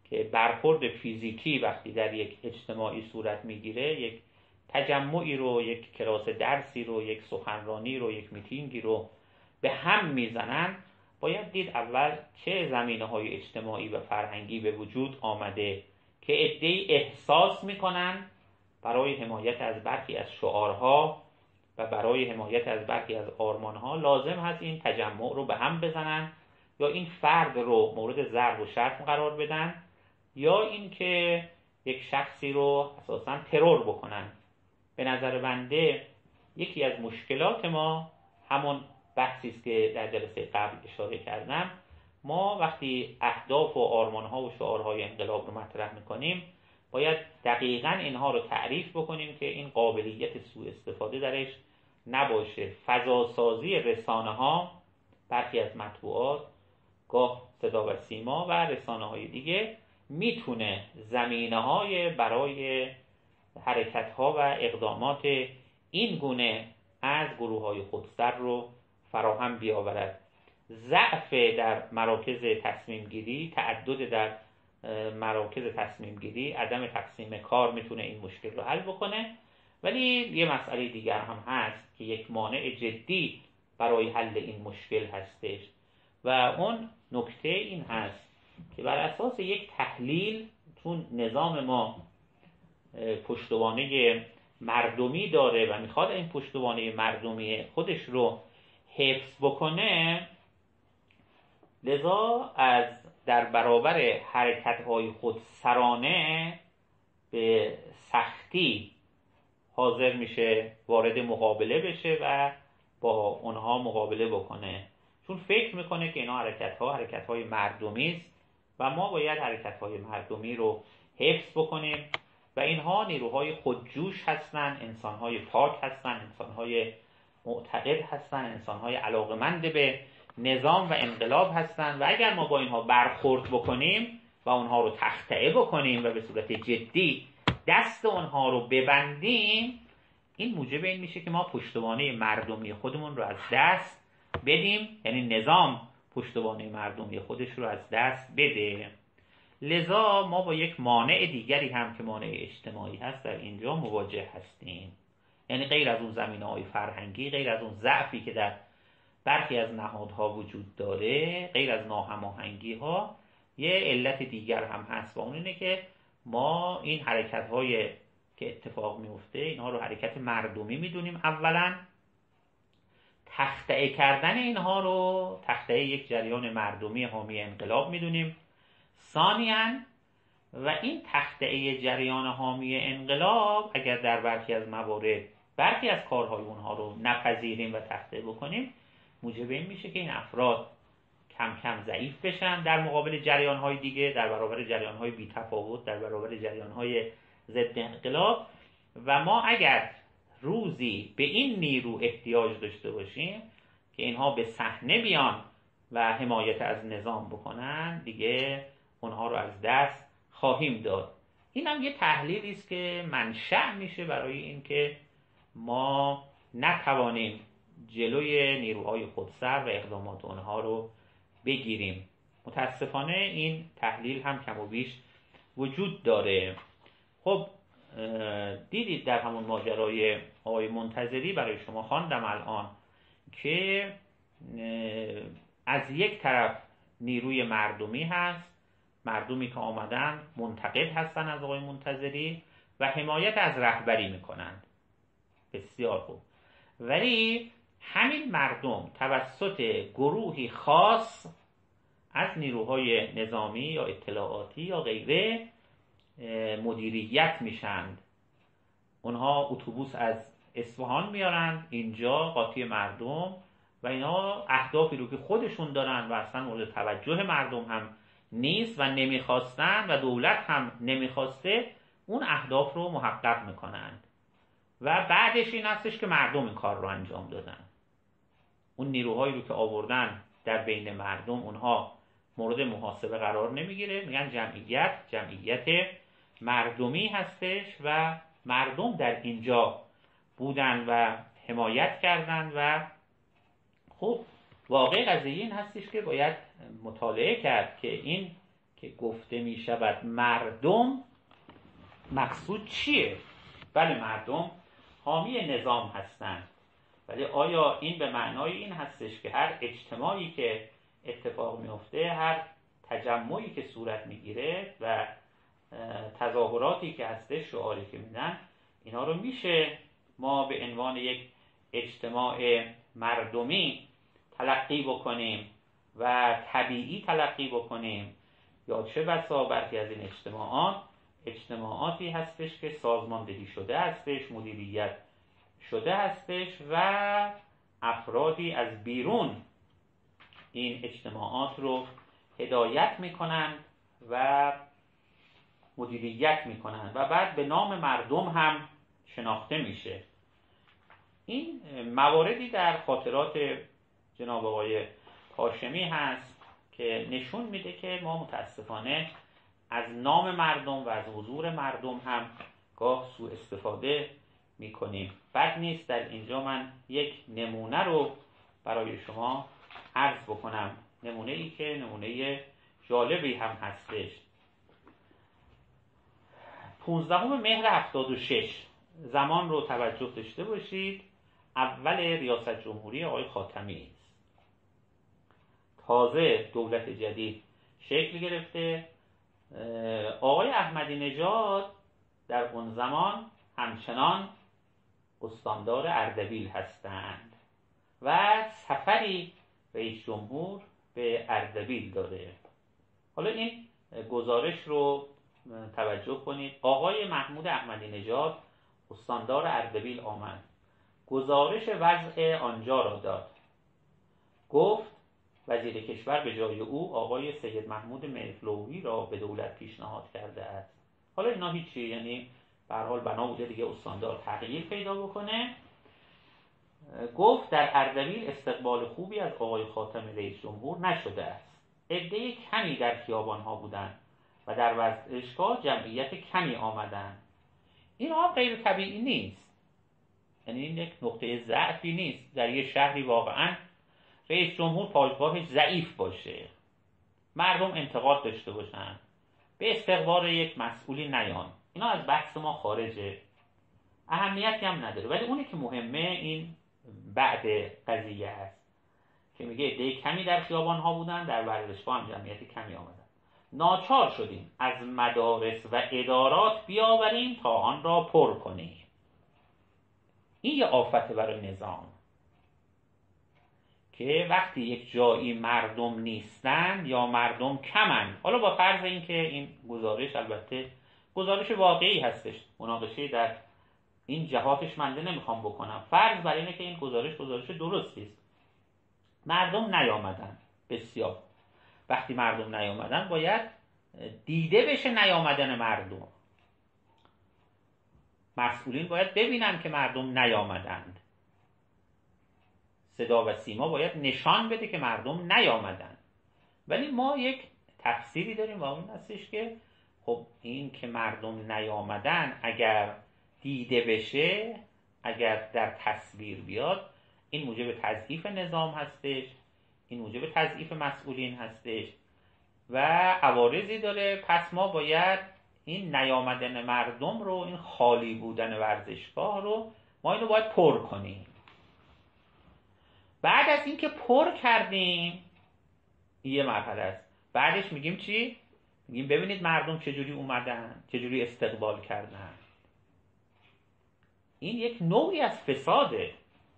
که برخورد فیزیکی وقتی در یک اجتماعی صورت میگیره، یک تجمعی رو، یک کلاس درسی رو، یک سخنرانی رو، یک میتینگی رو به هم میزنن، باید دید اول چه زمینه‌های اجتماعی و فرهنگی به وجود آمده که عده‌ای احساس میکنن برای حمایت از برخی از شعارها و برای حمایت از برخی از آرمانها لازم هست این تجمع رو به هم بزنن، یا این فرد رو مورد ضرب و شتم قرار بدن، یا اینکه یک شخصی رو اساساً ترور بکنن. به نظر بنده یکی از مشکلات ما همون بحثی است که در جلسه قبل اشاره کردم. ما وقتی اهداف و آرمان‌ها و شعارهای انقلاب رو مطرح می‌کنیم، باید دقیقاً اینها رو تعریف بکنیم که این قابلیت سوء استفاده درش نباشه. فضاسازی رسانه‌ها، برخی از مطبوعات، گاه صدا و سیما و رسانه‌های دیگه میتونه زمینه‌های برای حرکت‌ها و اقدامات این گونه از گروه‌های خودسر رو فراهم بیاورد. ضعف در مراکز تصمیم گیری، تعدد در مراکز تصمیم گیری، عدم تقسیم کار میتونه این مشکل رو حل بکنه. ولی یه مسئله دیگر هم هست که یک مانع جدی برای حل این مشکل هستش و اون نکته این هست که بر اساس یک تحلیل، چون نظام ما پشتوانه مردمی داره و میخواد این پشتوانه مردمی خودش رو حفظ بکنه، لذا از در برابر حرکت‌های خودسرانه به سختی حاضر میشه وارد مقابله بشه و با اونها مقابله بکنه، چون فکر میکنه که اینا حرکت‌های مردمی است و ما باید حرکت‌های مردمی رو حفظ بکنیم و اینها نیروهای خودجوش هستن، انسان‌های پاک هستن، انسان‌های معتقد هستن، انسان‌های علاقمند به نظام و انقلاب هستن و اگر ما با اینها برخورد بکنیم و اونها رو تخطئه بکنیم و به صورت جدی دست اونها رو ببندیم، این موجب این میشه که ما پشتوانه مردمی خودمون رو از دست بدیم، یعنی نظام پشتوانه مردمی خودش رو از دست بده. لذا ما با یک مانع دیگری هم که مانع اجتماعی هست در اینجا مواجه هستیم، یعنی غیر از اون زمینه‌های فرهنگی، غیر از اون ضعفی که در برخی از نهادها وجود داره، غیر از ناهماهنگی‌ها، یه علت دیگر هم هست و اون اینه که ما این حرکت‌های که اتفاق میفته اینها رو حرکت مردمی میدونیم. اولا تخطئه کردن اینها رو تخطئه یک جریان مردمی حامی انقلاب میدونیم. ثانیاً و این تخطئه جریان حامی انقلاب اگر در برخی از موارد برخی از کارهای اونها رو نپذیریم و تخطئه بکنیم، موجب این میشه که این افراد کم کم ضعیف بشن در مقابل جریان‌های دیگه، در برابر جریان‌های بی‌تفاوت، در برابر جریان‌های ضد انقلاب. و ما اگر روزی به این نیرو احتیاج داشته باشیم که اینها به صحنه بیان و حمایت از نظام بکنن، دیگه اونها رو از دست خواهیم داد. این هم یه تحلیلی است که منشأ میشه برای اینکه ما نتوانیم جلوی نیروهای خودسر و اقدامات اونها رو بگیریم. متاسفانه این تحلیل هم کم و بیش وجود داره. خب دیدید در همون ماجرای آقای منتظری برای شما خواندم الان که از یک طرف نیروی مردمی هست، مردمی که آمدن منتقد هستن از آقای منتظری و حمایت از رهبری میکنند. بسیار خوب. ولی همین مردم توسط گروهی خاص از نیروهای نظامی یا اطلاعاتی یا غیره مدیریت میشند. اونها اتوبوس از اصفهان میارن اینجا قاطی مردم و اینا اهدافی رو که خودشون دارن و اصلا مورد توجه مردم هم نیست و نمیخواستن و دولت هم نمیخواسته، اون اهداف رو محقق میکنند و بعدش این هستش که مردم این کار رو انجام دادن. اون نیروهایی رو که آوردن در بین مردم اونها مورد محاسبه قرار نمیگیره، میگن جمعیت مردمی هستش و مردم در اینجا بودن و حمایت کردن. و خب واقع قضیه این هستش که باید مطالعه کرد که این که گفته می شود مردم، مقصود چیه؟ بله، مردم حامی نظام هستند، ولی آیا این به معنای این هستش که هر اجتماعی که اتفاق میفته، هر تجمعی که صورت میگیره و تظاهراتی که هستش، شعاری که میدن، اینا رو میشه ما به عنوان یک اجتماع مردمی تلقی بکنیم و طبیعی تلقی بکنیم؟ یا چه بسا برخی از این اجتماعاتی هستش که سازماندهی شده هستش، مدیریت شده هستش و افرادی از بیرون این اجتماعات رو هدایت میکنند و مدیریت میکنند و بعد به نام مردم هم شناخته میشه. این مواردی در خاطرات جناب آقای هاشمی هست که نشون میده که ما متاسفانه از نام مردم و از حضور مردم هم گاه سوء استفاده میکنیم. بد نیست در اینجا من یک نمونه رو برای شما عرض بکنم، نمونه ای که نمونه جالبی هم هستش. 15 مهر 76 زمان رو توجه داشته باشید، اول ریاست جمهوری آقای خاتمی است. تازه دولت جدید شکل گرفته. آقای احمدی نژاد در اون زمان همچنان استاندار اردبیل هستند و سفری رئیس جمهور به اردبیل داره. حالا این گزارش رو توجه کنید. آقای محمود احمدی نژاد استاندار اردبیل آمد، گزارش وضع آنجا را داد. گفت وزیر کشور به جای او آقای سید محمود مهرلویی را به دولت پیشنهاد کرده است. حالا اینا هیچی، یعنی به هر حال بنا بوده دیگه استاندار تغییر پیدا بکنه. گفت در اردبیل استقبال خوبی از آقای خاتمی رئیس جمهور نشده است. عده کمی در خیابان‌ها بودند و در ورزشگاه جمعیت کمی آمدند. این غیر طبیعی نیست، یعنی این یک نقطه ضعفی نیست. در یه شهری واقعاً رئیس جمهور پایگاهش ضعیف باشه، مردم انتقاد داشته باشن، به استقبال یک مسئولی نیان، اینا از بحث ما خارجه، اهمیتی هم نداره. ولی اونی که مهمه این بعد قضیه هست که میگه عده کمی در خیابان ها بودن، در ورزشگاه هم جمعیت کمی آمدن. ناچار شدیم از مدارس و ادارات بیاوریم تا آن را پر کنیم. این یه آفت برای نظام که وقتی یک جایی مردم نیستن یا مردم کمن، حالا با فرض این که این گزارش البته گزارش واقعی هستش، مناقشه در این جهاتش منده نمیخوام بکنم، فرض بر اینه که این گزارش درستی است. مردم نیامدن، بسیار. وقتی مردم نیامدن باید دیده بشه نیامدن مردم. مسئولین باید ببینن که مردم نیامدند. صدا و سیما باید نشان بده که مردم نیامدن. ولی ما یک تفسیری داریم و اون هستش که خب این که مردم نیامدن اگر دیده بشه، اگر در تصویر بیاد، این موجب تضعیف نظام هستش، این موجب تضعیف مسئولین هستش و عوارضی داره. پس ما باید این نیامدن مردم رو، این خالی بودن ورزشگاه رو، ما اینو باید پر کنیم. بعد از اینکه پر کردیم، یه مرحله است، بعدش میگیم چی؟ میگیم ببینید مردم چجوری اومدن، چجوری استقبال کردن. این یک نوعی از فساده.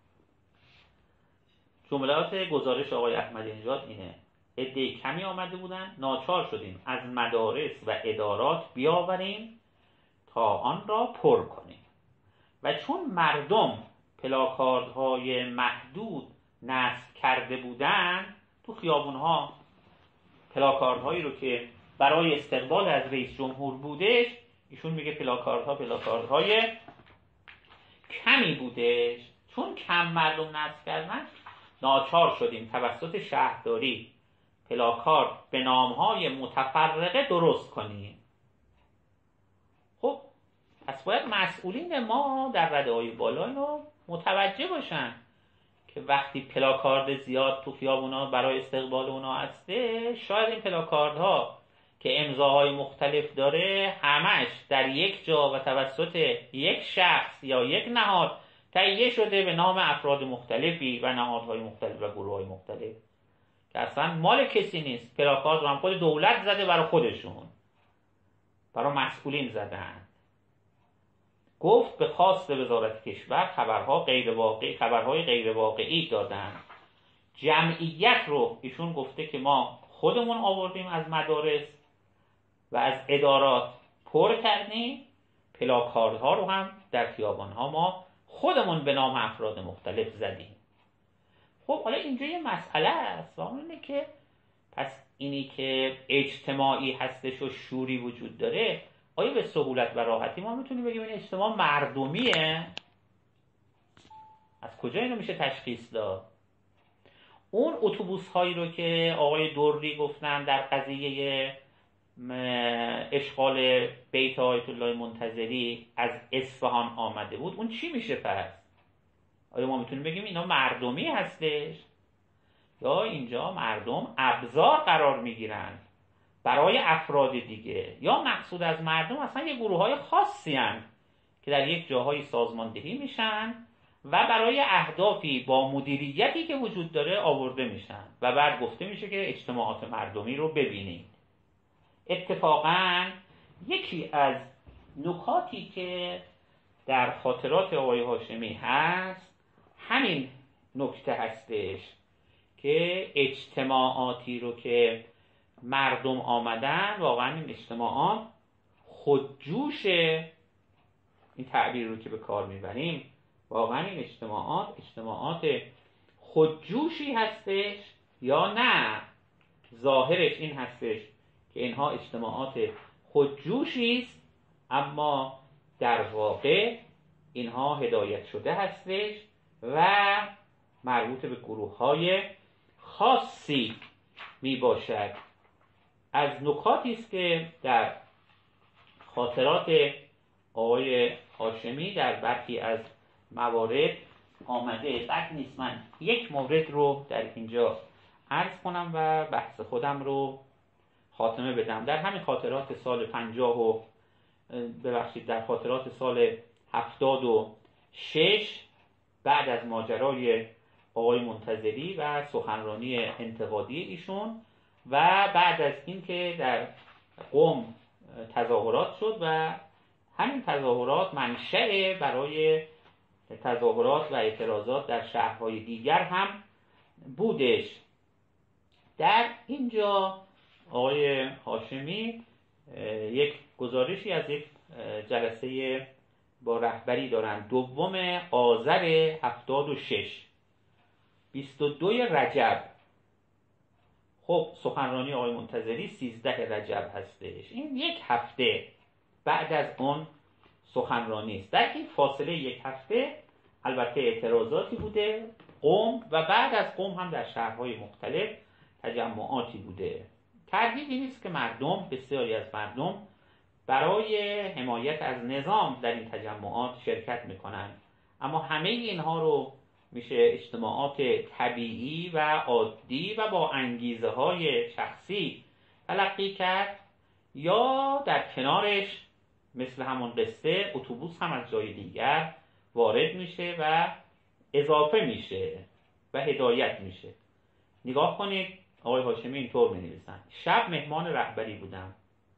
جملات گزارش آقای احمدی نژاد اینه: عده کمی آمده بودن، ناچار شدیم از مدارس و ادارات بیاوریم تا آن را پر کنیم و چون مردم پلاکاردهای محدود نصب کرده بودن تو خیابونها، پلاکاردهایی رو که برای استقبال از رئیس جمهور بودش، ایشون میگه پلاکاردهای کمی بودش، چون کم مردم نصب کردن ناچار شدیم توسط شهرداری پلاکارد به نامهای متفرقه درست کنیم. خب پس باید مسئولین ما در رده‌های بالا اینو متوجه باشن که وقتی پلاکارد زیاد تو خیابونا برای استقبال اونا هسته، شاید این پلاکاردها که که امضاهای مختلف داره همش در یک جا و توسط یک شخص یا یک نهاد تهیه شده به نام افراد مختلفی و نهادهای مختلف و گروههای مختلف که اصلا مال کسی نیست. پلاکارد رو هم خود دولت زده برای خودشون، برای مسئولین زدن. گفت به خواست وزارت کشور خبرهای غیر واقعی دادن. جمعیت رو ایشون گفته که ما خودمون آوردیم از مدارس و از ادارات پر کردیم، پلاکاردها رو هم در خیابانها ما خودمون به نام افراد مختلف زدیم. خب حالا اینجا یه مسئله است و اون اینه که پس اینی که اجتماعی هستش و شوری وجود داره، آیا به سهولت و راحتی ما میتونیم بگیم این اجتماع مردمیه؟ از کجا اینو میشه تشخیص داد؟ اون اتوبوس هایی رو که آقای دوری گفتن در قضیه اشغال بیت آیت الله منتظری از اصفهان آمده بود، اون چی میشه پس؟ آیا ما میتونیم بگیم اینا مردمی هستش؟ یا اینجا مردم ابزار قرار میگیرن برای افراد دیگه، یا مقصود از مردم اصلا یه گروه های خاصی هن که در یک جاهای سازماندهی میشن و برای اهدافی با مدیریتی که وجود داره آورده میشن و بعد گفته میشه که اجتماعات مردمی رو ببینید. اتفاقا یکی از نکاتی که در خاطرات آقای هاشمی هست همین نکته هستش که اجتماعاتی رو که مردم آمدن، واقعا این اجتماعات خودجوشه، این تعبیر رو که به کار میبریم، واقعا این اجتماعات خودجوشی هستش یا نه؟ ظاهرش این هستش که اینها اجتماعات خودجوشی است، اما در واقع اینها هدایت شده هستش و مربوط به گروه‌های خاصی می باشد. از نکاتی است که در خاطرات آقای هاشمی در برخی از موارد آمده، بد نیست من یک مورد رو در اینجا عرض کنم و بحث خودم رو خاتمه بدم. در همین خاطرات سال 50 در خاطرات سال 76 بعد از ماجرای آقای منتظری و سخنرانی انتقادی ایشون و بعد از اینکه در قم تظاهرات شد و همین تظاهرات منشأ برای تظاهرات و اعتراضات در شهرهای دیگر هم بودش. در اینجا آقای هاشمی یک گزارشی از یک جلسه با رهبری دارن، 2 آذر 76 22 رجب. خب سخنرانی آقای منتظری 13 رجب هستش، این یک هفته بعد از اون سخنرانی است. در این فاصله یک هفته البته اعتراضاتی بوده قم و بعد از قم هم در شهرهای مختلف تجمعاتی بوده. تردیدی نیست که بسیاری از مردم برای حمایت از نظام در این تجمعات شرکت میکنن، اما همه اینها رو میشه اجتماعات طبیعی و عادی و با انگیزه های شخصی تلقی کرد، یا در کنارش مثل همون قصه اتوبوس هم از جای دیگر وارد میشه و اضافه میشه و هدایت میشه. نگاه کنید آقای هاشمی اینطور می‌نویسن: شب مهمان رهبری بودم،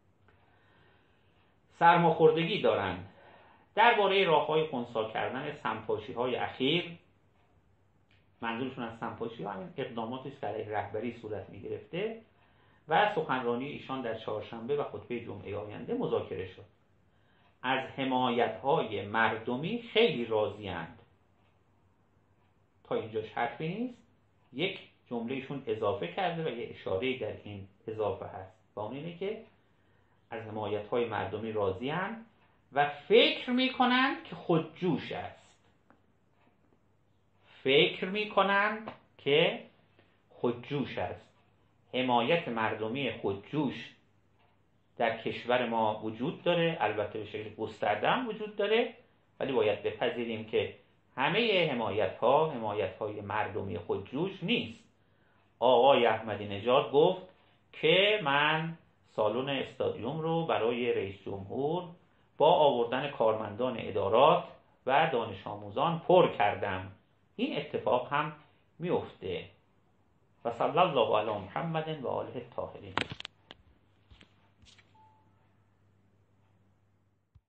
سرماخوردگی دارند. درباره راه‌های خنثی کردن سمپاشی‌های اخیر، منظورشون از سمپاشی‌ها همین اقداماتی است که علیه رهبری صورت می‌گرفته و سخنرانی ایشان در چهارشنبه و خطبه جمعه آینده مذاکره شد. از حمایت‌های مردمی خیلی راضی‌اند. تا اینجاش حرفی نیست. یک جملهشون اضافه کرده و یه اشاره‌ای در این اضافه هست و اون اینه که از حمایت‌های مردمی راضی‌اند و فکر می‌کنند که خودجوش است. فکر می‌کنند که خودجوش است. حمایت مردمی خودجوش در کشور ما وجود داره، البته به شکل گسترده هم وجود داره، ولی باید بپذیریم که همه حمایت‌های مردمی خودجوش نیست. آقای احمدی نژاد گفت که من سالن استادیوم رو برای رئیس جمهور با آوردن کارمندان ادارات و دانش آموزان پر کردم. این اتفاق هم میفته. و صلی الله علی محمد و آله الطاهرین.